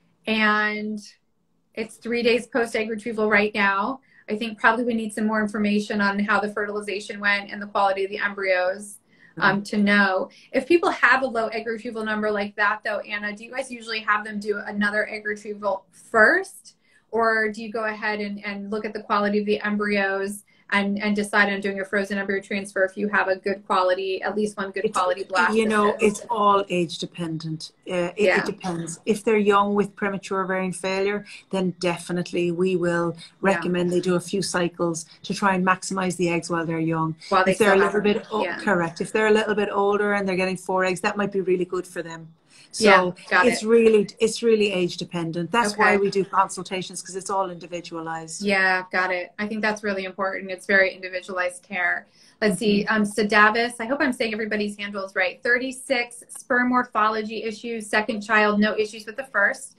Speaker 1: and it's 3 days post egg retrieval right now. I think probably we need some more information on how the fertilization went and the quality of the embryos to know. If people have a low egg retrieval number like that, though, Anna, do you guys usually have them do another egg retrieval first? Or do you go ahead and look at the quality of the embryos and decide on doing a frozen embryo transfer if you have a good quality, at least one good quality blastocyst?
Speaker 2: You know, it's all age dependent. It depends. If they're young with premature ovarian failure, then definitely we will recommend they do a few cycles to try and maximize the eggs while they're young.
Speaker 1: While they
Speaker 2: if they're a little bit
Speaker 1: correct.
Speaker 2: If they're a little bit older and they're getting 4 eggs, that might be really good for them. So it's really age dependent. That's why we do consultations, because it's all individualized.
Speaker 1: Yeah, got it. I think that's really important. It's very individualized care. Let's see. Sadavis, I hope I'm saying everybody's handles right. 36 sperm morphology issues, second child, no issues with the first.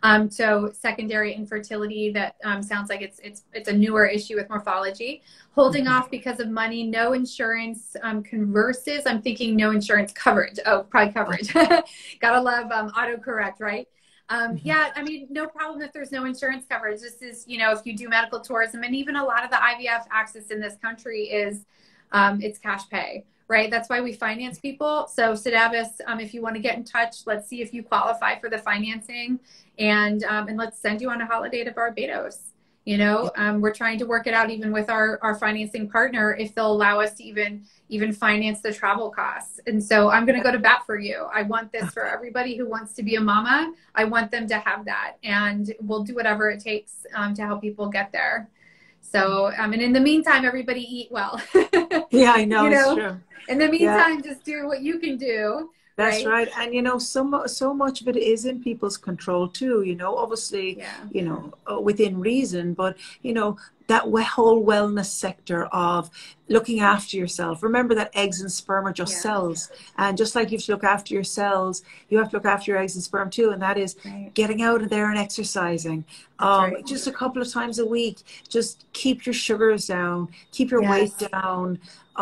Speaker 1: So secondary infertility, that sounds like it's a newer issue with morphology. Holding off because of money, no insurance, converses. I'm thinking no insurance coverage. Oh, probably coverage. Gotta love autocorrect, right? Yeah, I mean, no problem if there's no insurance coverage. This is, you know, if you do medical tourism, and even a lot of the IVF access in this country is, it's cash pay, right? That's why we finance people. So Sadavis, if you want to get in touch, let's see if you qualify for the financing, and let's send you on a holiday to Barbados. You know, we're trying to work it out even with our financing partner, if they'll allow us to even finance the travel costs. And so I'm going to go to bat for you. I want this for everybody who wants to be a mama. I want them to have that, and we'll do whatever it takes to help people get there. So, and in the meantime, everybody eat well.
Speaker 2: Yeah, I know,
Speaker 1: you know?
Speaker 2: It's true.
Speaker 1: In the meantime, just do what you can do.
Speaker 2: That's right. And, you know, so much of it is in people's control too, you know, obviously, you know, within reason, but, you know, that whole wellness sector of looking after yourself. Remember that eggs and sperm are just cells. And just like you have to look after your cells, you have to look after your eggs and sperm too. And that is getting out of there and exercising. Just a couple of times a week. Just keep your sugars down, keep your weight down.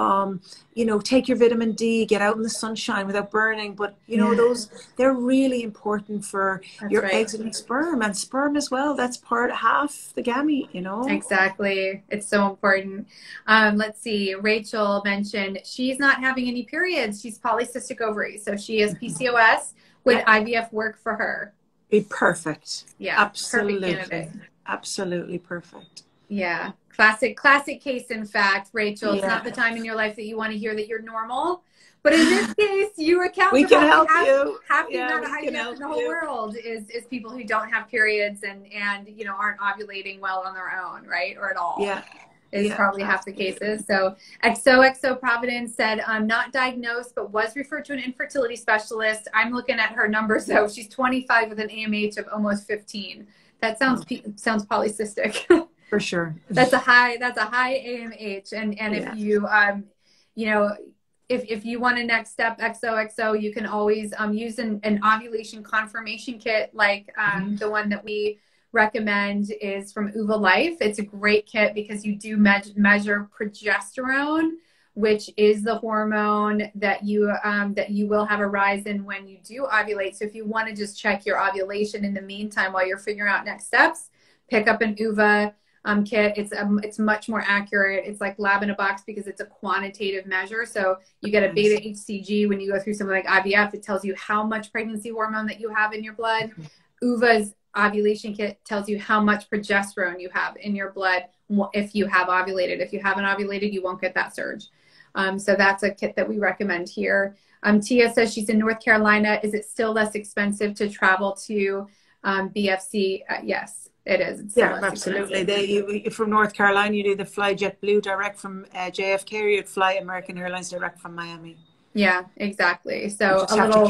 Speaker 2: You know, take your vitamin D, get out in the sunshine without burning. But, you know, they're really important for your eggs and sperm as well. That's half the gamete, you know.
Speaker 1: Exactly. It's so important. Let's see. Rachel mentioned she's not having any periods. She's polycystic ovaries. So she has PCOS. Would IVF work for her?
Speaker 2: Be perfect.
Speaker 1: Yeah.
Speaker 2: Absolutely.
Speaker 1: Perfect candidate.
Speaker 2: Absolutely perfect.
Speaker 1: Yeah. Classic case, in fact, Rachel. It's not the time in your life that you want to hear that you're normal. But in this case, you account
Speaker 2: we
Speaker 1: for
Speaker 2: can help you.
Speaker 1: Half the amount of IVF in the whole world is people who don't have periods and you know, aren't ovulating well on their own, right? Or at all.
Speaker 2: Yeah.
Speaker 1: Is probably half the cases. So XOXO Providence said, not diagnosed, but was referred to an infertility specialist. I'm looking at her numbers though. She's 25 with an AMH of almost 15. That sounds polycystic.
Speaker 2: For sure.
Speaker 1: That's a high AMH. And if you, you know, if you want a next step XOXO, you can always use an ovulation confirmation kit, like the one that we recommend is from Uva Life. It's a great kit because you do measure progesterone, which is the hormone that you will have a rise in when you do ovulate. So if you want to just check your ovulation in the meantime while you're figuring out next steps, pick up an Uva kit. It's much more accurate. It's like lab in a box because it's a quantitative measure. So you get a beta HCG when you go through something like IVF. It tells you how much pregnancy hormone that you have in your blood. Uva's ovulation kit tells you how much progesterone you have in your blood if you have ovulated. If you haven't ovulated, you won't get that surge. So that's a kit that we recommend here. Tia says she's in North Carolina. Is it still less expensive to travel to BFC? Yes, it is. It's
Speaker 2: absolutely. From North Carolina, you do the fly JetBlue direct from JFK, or you'd fly American Airlines direct from Miami.
Speaker 1: Yeah, exactly. So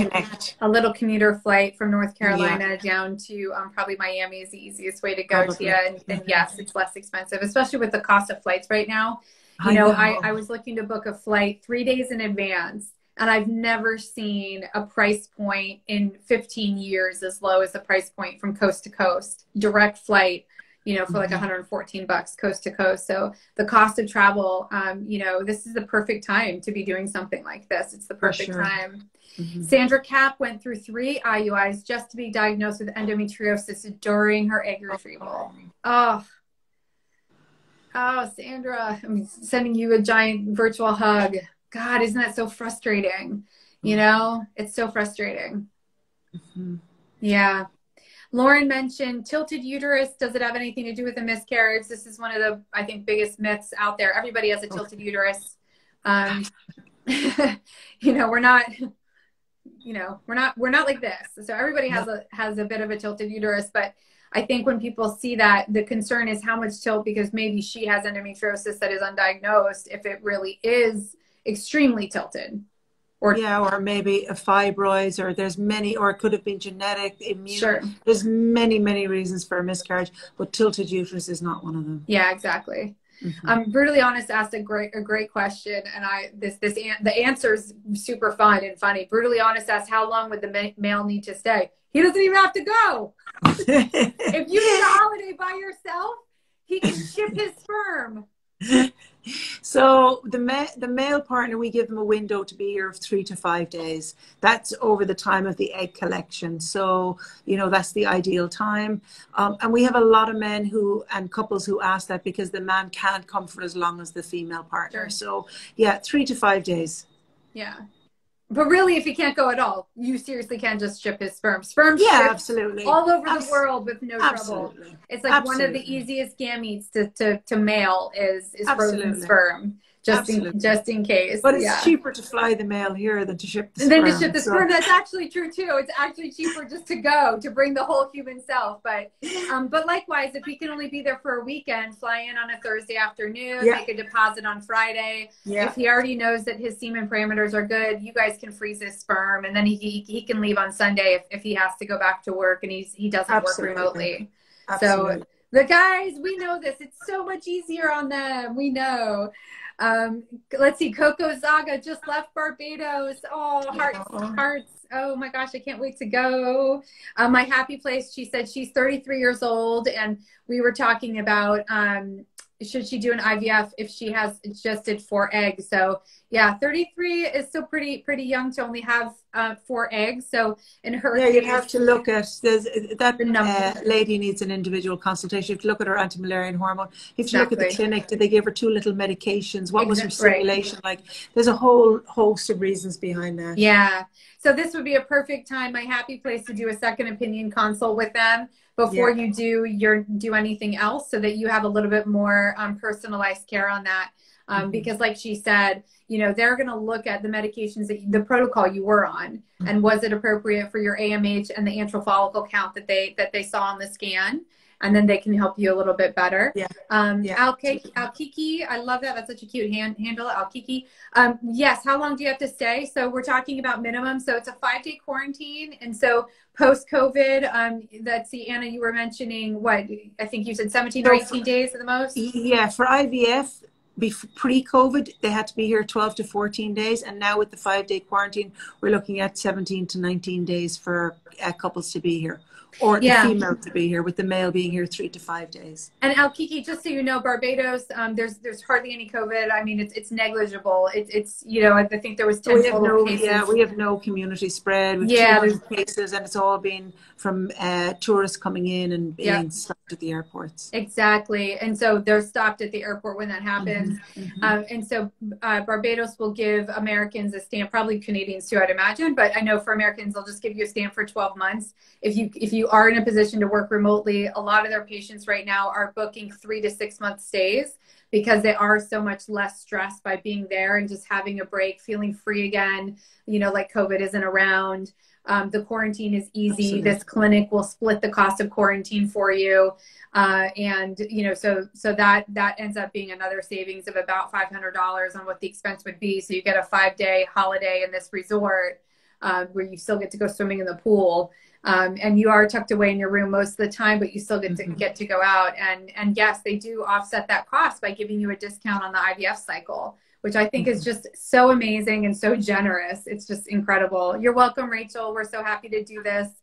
Speaker 1: a little commuter flight from North Carolina down to probably Miami is the easiest way to go to. And yes, it's less expensive, especially with the cost of flights right now. You know, I was looking to book a flight 3 days in advance, and I've never seen a price point in 15 years as low as the price point from coast to coast, direct flight. for like $114 coast to coast. So the cost of travel, this is the perfect time to be doing something like this. It's the perfect time. Sandra Cap went through 3 IUIs just to be diagnosed with endometriosis during her egg retrieval. Oh, Sandra, I'm sending you a giant virtual hug. God, isn't that so frustrating? It's so frustrating. Yeah. Lauren mentioned tilted uterus. Does it have anything to do with a miscarriage? This is one of the, I think, biggest myths out there. Everybody has a tilted uterus. We're not, we're not like this. So everybody has a bit of a tilted uterus, but I think when people see that, the concern is how much tilt, because maybe she has endometriosis that is undiagnosed, if it really is extremely tilted. Or
Speaker 2: maybe a fibroids, or there's many, or it could have been genetic, immune.
Speaker 1: Sure.
Speaker 2: There's many, many reasons for a miscarriage, but tilted uterus is not one of them.
Speaker 1: Yeah, exactly. Brutally Honest asked a great question, and the answer is super fun and funny. Brutally Honest asked, how long would the male need to stay? He doesn't even have to go. If you need a holiday by yourself, he can ship his sperm.
Speaker 2: So the male partner, we give them a window to be here of 3 to 5 days. That's over the time of the egg collection. So, that's the ideal time. And we have a lot of men and couples who ask that because the man can't come for as long as the female partner. So yeah, 3 to 5 days.
Speaker 1: Yeah. But really, if he can't go at all, you seriously can just ship his sperm.
Speaker 2: Absolutely.
Speaker 1: All over the world with no trouble. It's like one of the easiest gametes to mail is frozen sperm. Just in case.
Speaker 2: But it's cheaper to fly the mail here than to ship the sperm.
Speaker 1: That's actually true too. It's actually cheaper just to bring the whole human self. But likewise, if he can only be there for a weekend, fly in on a Thursday afternoon, make a deposit on Friday. If he already knows that his semen parameters are good, you guys can freeze his sperm, and then he can leave on Sunday if he has to go back to work and he doesn't work remotely. So the guys, we know this. It's so much easier on them. We know. Let's see. Coco Zaga just left Barbados. Oh, hearts. Oh my gosh, I can't wait to go. My happy place. She said she's 33 years old, and we were talking about should she do an IVF if she has just did 4 eggs. So yeah, 33 is still pretty young to only have 4 eggs. So in her case,
Speaker 2: you have to look at that lady needs an individual consultation. You have to look at her anti-Müllerian hormone. You have to look at the clinic. Did they give her 2 little medications? What was her stimulation like? There's a whole host of reasons behind that.
Speaker 1: Yeah. So this would be a perfect time, my happy place, to do a second opinion consult with them before you do anything else, so that you have a little bit more personalized care on that. Because like she said, they're going to look at the medications the protocol you were on, and was it appropriate for your AMH and the antral follicle count that they saw on the scan, and then they can help you a little bit better. Alkiki, I love that. That's such a cute handle, Alkiki. Yes. How long do you have to stay? So we're talking about minimum. So it's a 5-day quarantine. And so post-COVID, let's see, Anna, you were mentioning what? I think you said 17 or 18 days at the most?
Speaker 2: Yeah, for IVF, pre-COVID, they had to be here 12 to 14 days. And now with the 5-day quarantine, we're looking at 17 to 19 days for couples to be here. Or the female to be here, with the male being here 3 to 5 days.
Speaker 1: And Alkiki, just so you know, Barbados, there's hardly any COVID. I mean, it's negligible. It's I think there was 10 total cases.
Speaker 2: Yeah, we have no community spread. We've 200 cases, and it's all been from tourists coming in and being stopped at the airports.
Speaker 1: Exactly. And so they're stopped at the airport when that happens. And so Barbados will give Americans a stamp, probably Canadians too, I'd imagine. But I know for Americans, they'll just give you a stamp for 12 months. If you are in a position to work remotely, a lot of their patients right now are booking 3 to 6 month stays, because they are so much less stressed by being there and just having a break, feeling free again, like COVID isn't around. The quarantine is easy. Absolutely. This clinic will split the cost of quarantine for you. And, so that ends up being another savings of about $500 on what the expense would be. So you get a 5-day holiday in this resort, where you still get to go swimming in the pool. And you are tucked away in your room most of the time, but you still get to go out. And yes, they do offset that cost by giving you a discount on the IVF cycle, which I think is just so amazing and so generous. It's just incredible. You're welcome, Rachel. We're so happy to do this.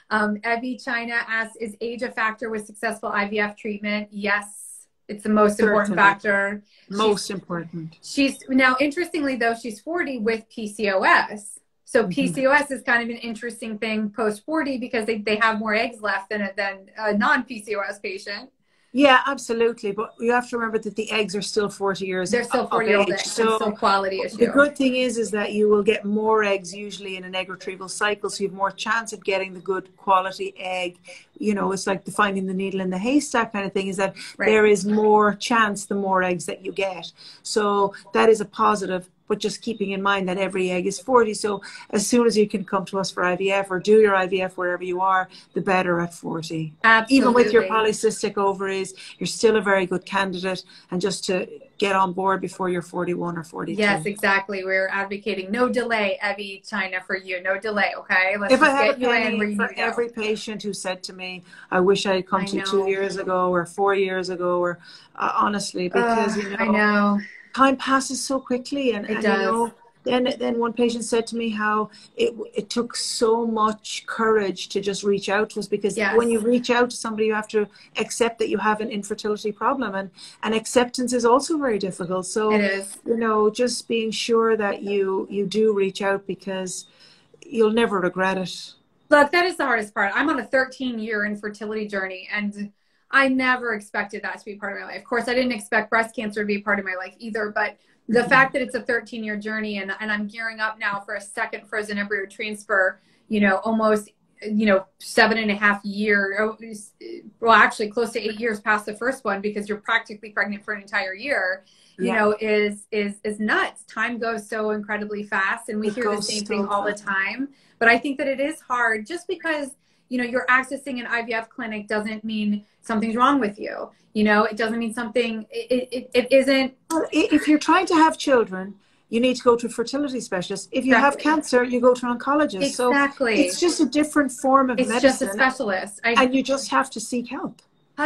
Speaker 1: Evie China asks, is age a factor with successful IVF treatment? Yes, it's the most important
Speaker 2: Certainly.
Speaker 1: factor.
Speaker 2: Most important.
Speaker 1: She's now, interestingly though, she's 40 with PCOS. So PCOS is kind of an interesting thing post 40 because they have more eggs left than a non-PCOS patient.
Speaker 2: Yeah, absolutely. But you have to remember that the eggs are still 40 years.
Speaker 1: They're still 40-year-old eggs. So it's still a quality issue.
Speaker 2: The good thing is that you will get more eggs usually in an egg retrieval cycle. So you have more chance of getting the good quality egg. You know, it's like finding the needle in the haystack kind of thing, is that there is more chance the more eggs that you get. So that is a positive. But just keeping in mind that every egg is 40. So as soon as you can come to us for IVF or do your IVF wherever you are, the better at 40.
Speaker 1: Absolutely.
Speaker 2: Even with your polycystic ovaries, you're still a very good candidate. And just to get on board before you're 41 or 42.
Speaker 1: Yes, exactly. We're advocating no delay, Evie China, for you. No delay, okay? Let's just get you in where you need to go.
Speaker 2: Every patient who said to me, I wish I had come to you 2 years ago or 4 years ago, or honestly, because, you know.
Speaker 1: I know.
Speaker 2: Time passes so quickly, and
Speaker 1: it
Speaker 2: does. You know, then one patient said to me how it took so much courage to just reach out to us, because when you reach out to somebody, you have to accept that you have an infertility problem, and acceptance is also very difficult. So
Speaker 1: it is.
Speaker 2: You know, just being sure that you do reach out, because you'll never regret it.
Speaker 1: Look, that is the hardest part. I'm on a 13-year infertility journey, and I never expected that to be part of my life. Of course, I didn't expect breast cancer to be part of my life either, but the fact that it's a 13-year journey, and I'm gearing up now for a second frozen embryo transfer, you know, almost, you know, 7.5 years, well, actually close to 8 years past the first one, because you're practically pregnant for an entire year, you know, is nuts. Time goes so incredibly fast, and we hear the same thing all the time. But I think that it is hard, just because, you know, you're accessing an IVF clinic doesn't mean something's wrong with you. You know, it doesn't mean something, it isn't.
Speaker 2: If you're trying to have children, you need to go to a fertility specialist. If you have cancer, you go to an oncologist.
Speaker 1: Exactly.
Speaker 2: So it's just a different form of medicine.
Speaker 1: It's just a specialist.
Speaker 2: And you just have to seek help.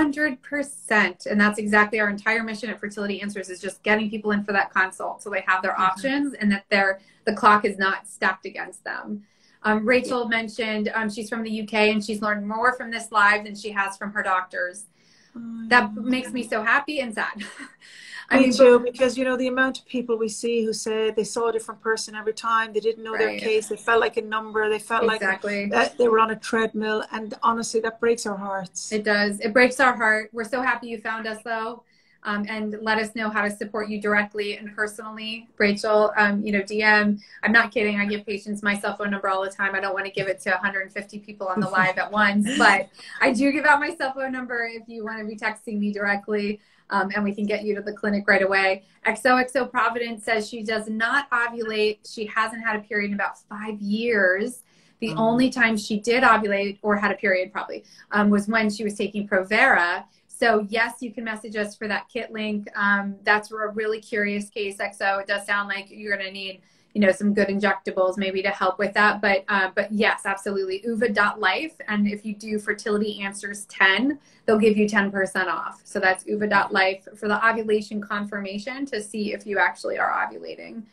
Speaker 1: 100%. And that's exactly our entire mission at Fertility Answers, is just getting people in for that consult so they have their options, and that the clock is not stacked against them. Rachel mentioned she's from the UK, and she's learned more from this live than she has from her doctors. That makes me so happy and sad.
Speaker 2: Me too, because, you know, the amount of people we see who say they saw a different person every time, they didn't know their case, they felt like a number, they felt like they were on a treadmill, and honestly, that breaks our hearts.
Speaker 1: It does. It breaks our heart. We're so happy you found us, though. And let us know how to support you directly and personally. Rachel, you know, DM. I'm not kidding. I give patients my cell phone number all the time. I don't want to give it to 150 people on the live at once, but I do give out my cell phone number if you want to be texting me directly, and we can get you to the clinic right away. XOXO Providence says she does not ovulate. She hasn't had a period in about 5 years. The only time she did ovulate, or had a period probably, was when she was taking Provera. So yes, you can message us for that kit link. That's a really curious case, XO. It does sound like you're going to need, you know, some good injectables maybe to help with that. But yes, absolutely. uva.life. And if you do Fertility Answers 10, they'll give you 10% off. So that's uva.life for the ovulation confirmation, to see if you actually are ovulating.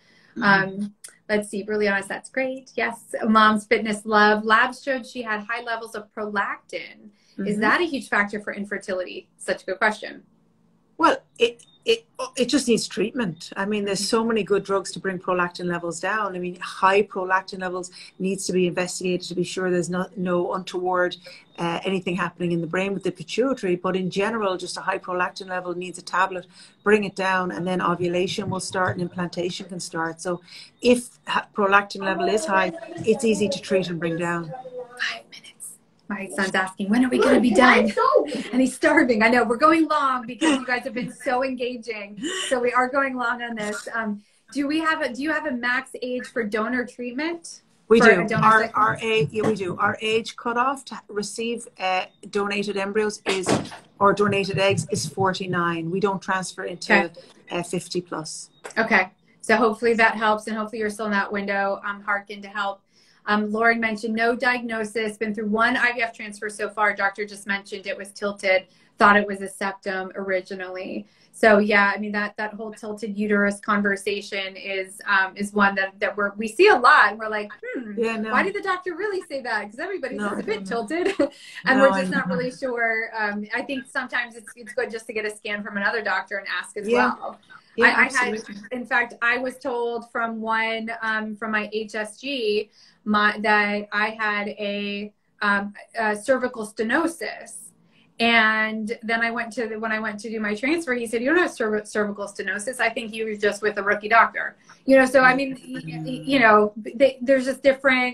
Speaker 1: Let's see, Brilliant, that's great. Yes, Mom's Fitness Love. Labs showed she had high levels of prolactin. Is that a huge factor for infertility? Such a good question.
Speaker 2: Well, it just needs treatment. I mean, there's so many good drugs to bring prolactin levels down. I mean, high prolactin levels needs to be investigated to be sure there's no untoward anything happening in the brain with the pituitary. But in general, just a high prolactin level needs a tablet, bring it down, and then ovulation will start and implantation can start. So if prolactin level is high, it's easy to treat and bring down.
Speaker 1: 5 minutes. My son's asking, when are we going to be done? And he's starving. I know we're going long because you guys have been so engaging. So we are going long on this. Do you have a max age for donor treatment?
Speaker 2: We do. Our age cutoff to receive donated embryos or donated eggs is 49. We don't transfer into 50 plus. Okay.
Speaker 1: So hopefully that helps, and hopefully you're still in that window. Hearken to help. Lauren mentioned no diagnosis, been through one IVF transfer so far. Doctor just mentioned it was tilted. thought it was a septum originally. So yeah, I mean, that whole tilted uterus conversation is one that we see a lot, and we're like, why did the doctor really say that? Because everybody says a bit tilted, and we're just not really sure. I think sometimes it's good just to get a scan from another doctor and ask as well.
Speaker 2: Yeah,
Speaker 1: I had, in fact, I was told from one from my HSG that I had a cervical stenosis. And then when I went to do my transfer, he said, "You don't have cervical stenosis. I think you were just with a rookie doctor." You know, so I mean, you know, there's just different,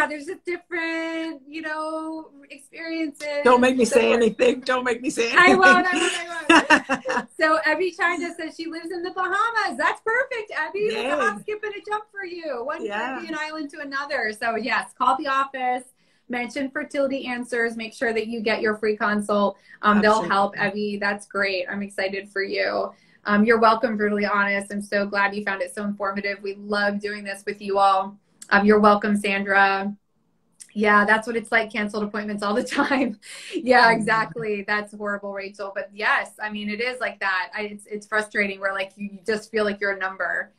Speaker 1: you know, experiences.
Speaker 2: Don't make me say anything. Don't make me say anything.
Speaker 1: I won't. So Abby China says she lives in the Bahamas. That's perfect, Abby. That's a hop, skip, and a jump for you. One Caribbean island to another. So yes, call the office. Mention Fertility Answers. Make sure that you get your free consult. They'll help, Evie. That's great. I'm excited for you. You're welcome, Brutally Honest. I'm so glad you found it so informative. We love doing this with you all. You're welcome, Sandra. Yeah, that's what it's like. Canceled appointments all the time. Yeah, exactly. That's horrible, Rachel. But yes, I mean, it is like that. It's frustrating where like you just feel like you're a number.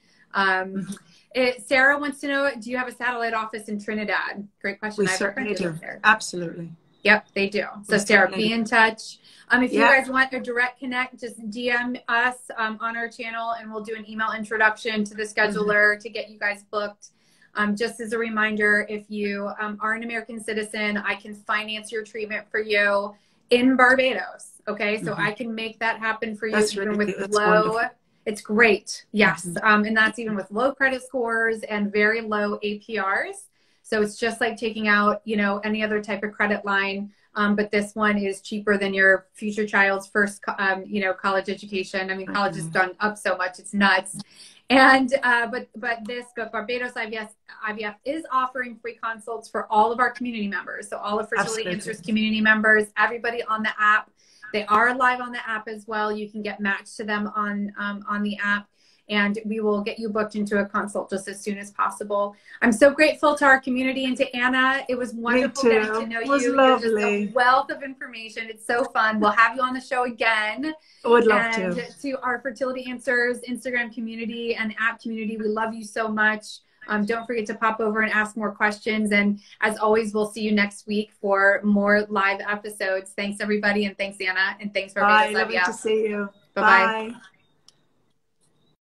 Speaker 1: Sarah wants to know, do you have a satellite office in Trinidad? Great question.
Speaker 2: We certainly do. Absolutely.
Speaker 1: Yep, they do. So Sarah, be in touch. If you guys want a direct connect, just DM us on our channel and we'll do an email introduction to the scheduler to get you guys booked. Just as a reminder, if you are an American citizen, I can finance your treatment for you in Barbados. Okay, so I can make that happen for you even with low. It's great. Yes. And that's even with low credit scores and very low APRs. So it's just like taking out, you know, any other type of credit line. But this one is cheaper than your future child's first, you know, college education. I mean, college has gone up so much. It's nuts. And, but Barbados IVF is offering free consults for all of our community members. So all of Fertility Answers community members, everybody on the app. They are live on the app as well. You can get matched to them on the app, and we will get you booked into a consult just as soon as possible. I'm so grateful to our community and to Anna. It was wonderful getting to know you.
Speaker 2: It was lovely.
Speaker 1: You're just a wealth of information. It's so fun. We'll have you on the show again.
Speaker 2: I would love to.
Speaker 1: And to our Fertility Answers Instagram community and app community, we love you so much. Don't forget to pop over and ask more questions. And as always, we'll see you next week for more live episodes. Thanks, everybody. And thanks, Anna. And thanks for being
Speaker 2: Bye. Lovely to see you.
Speaker 1: Bye-bye.
Speaker 2: Bye.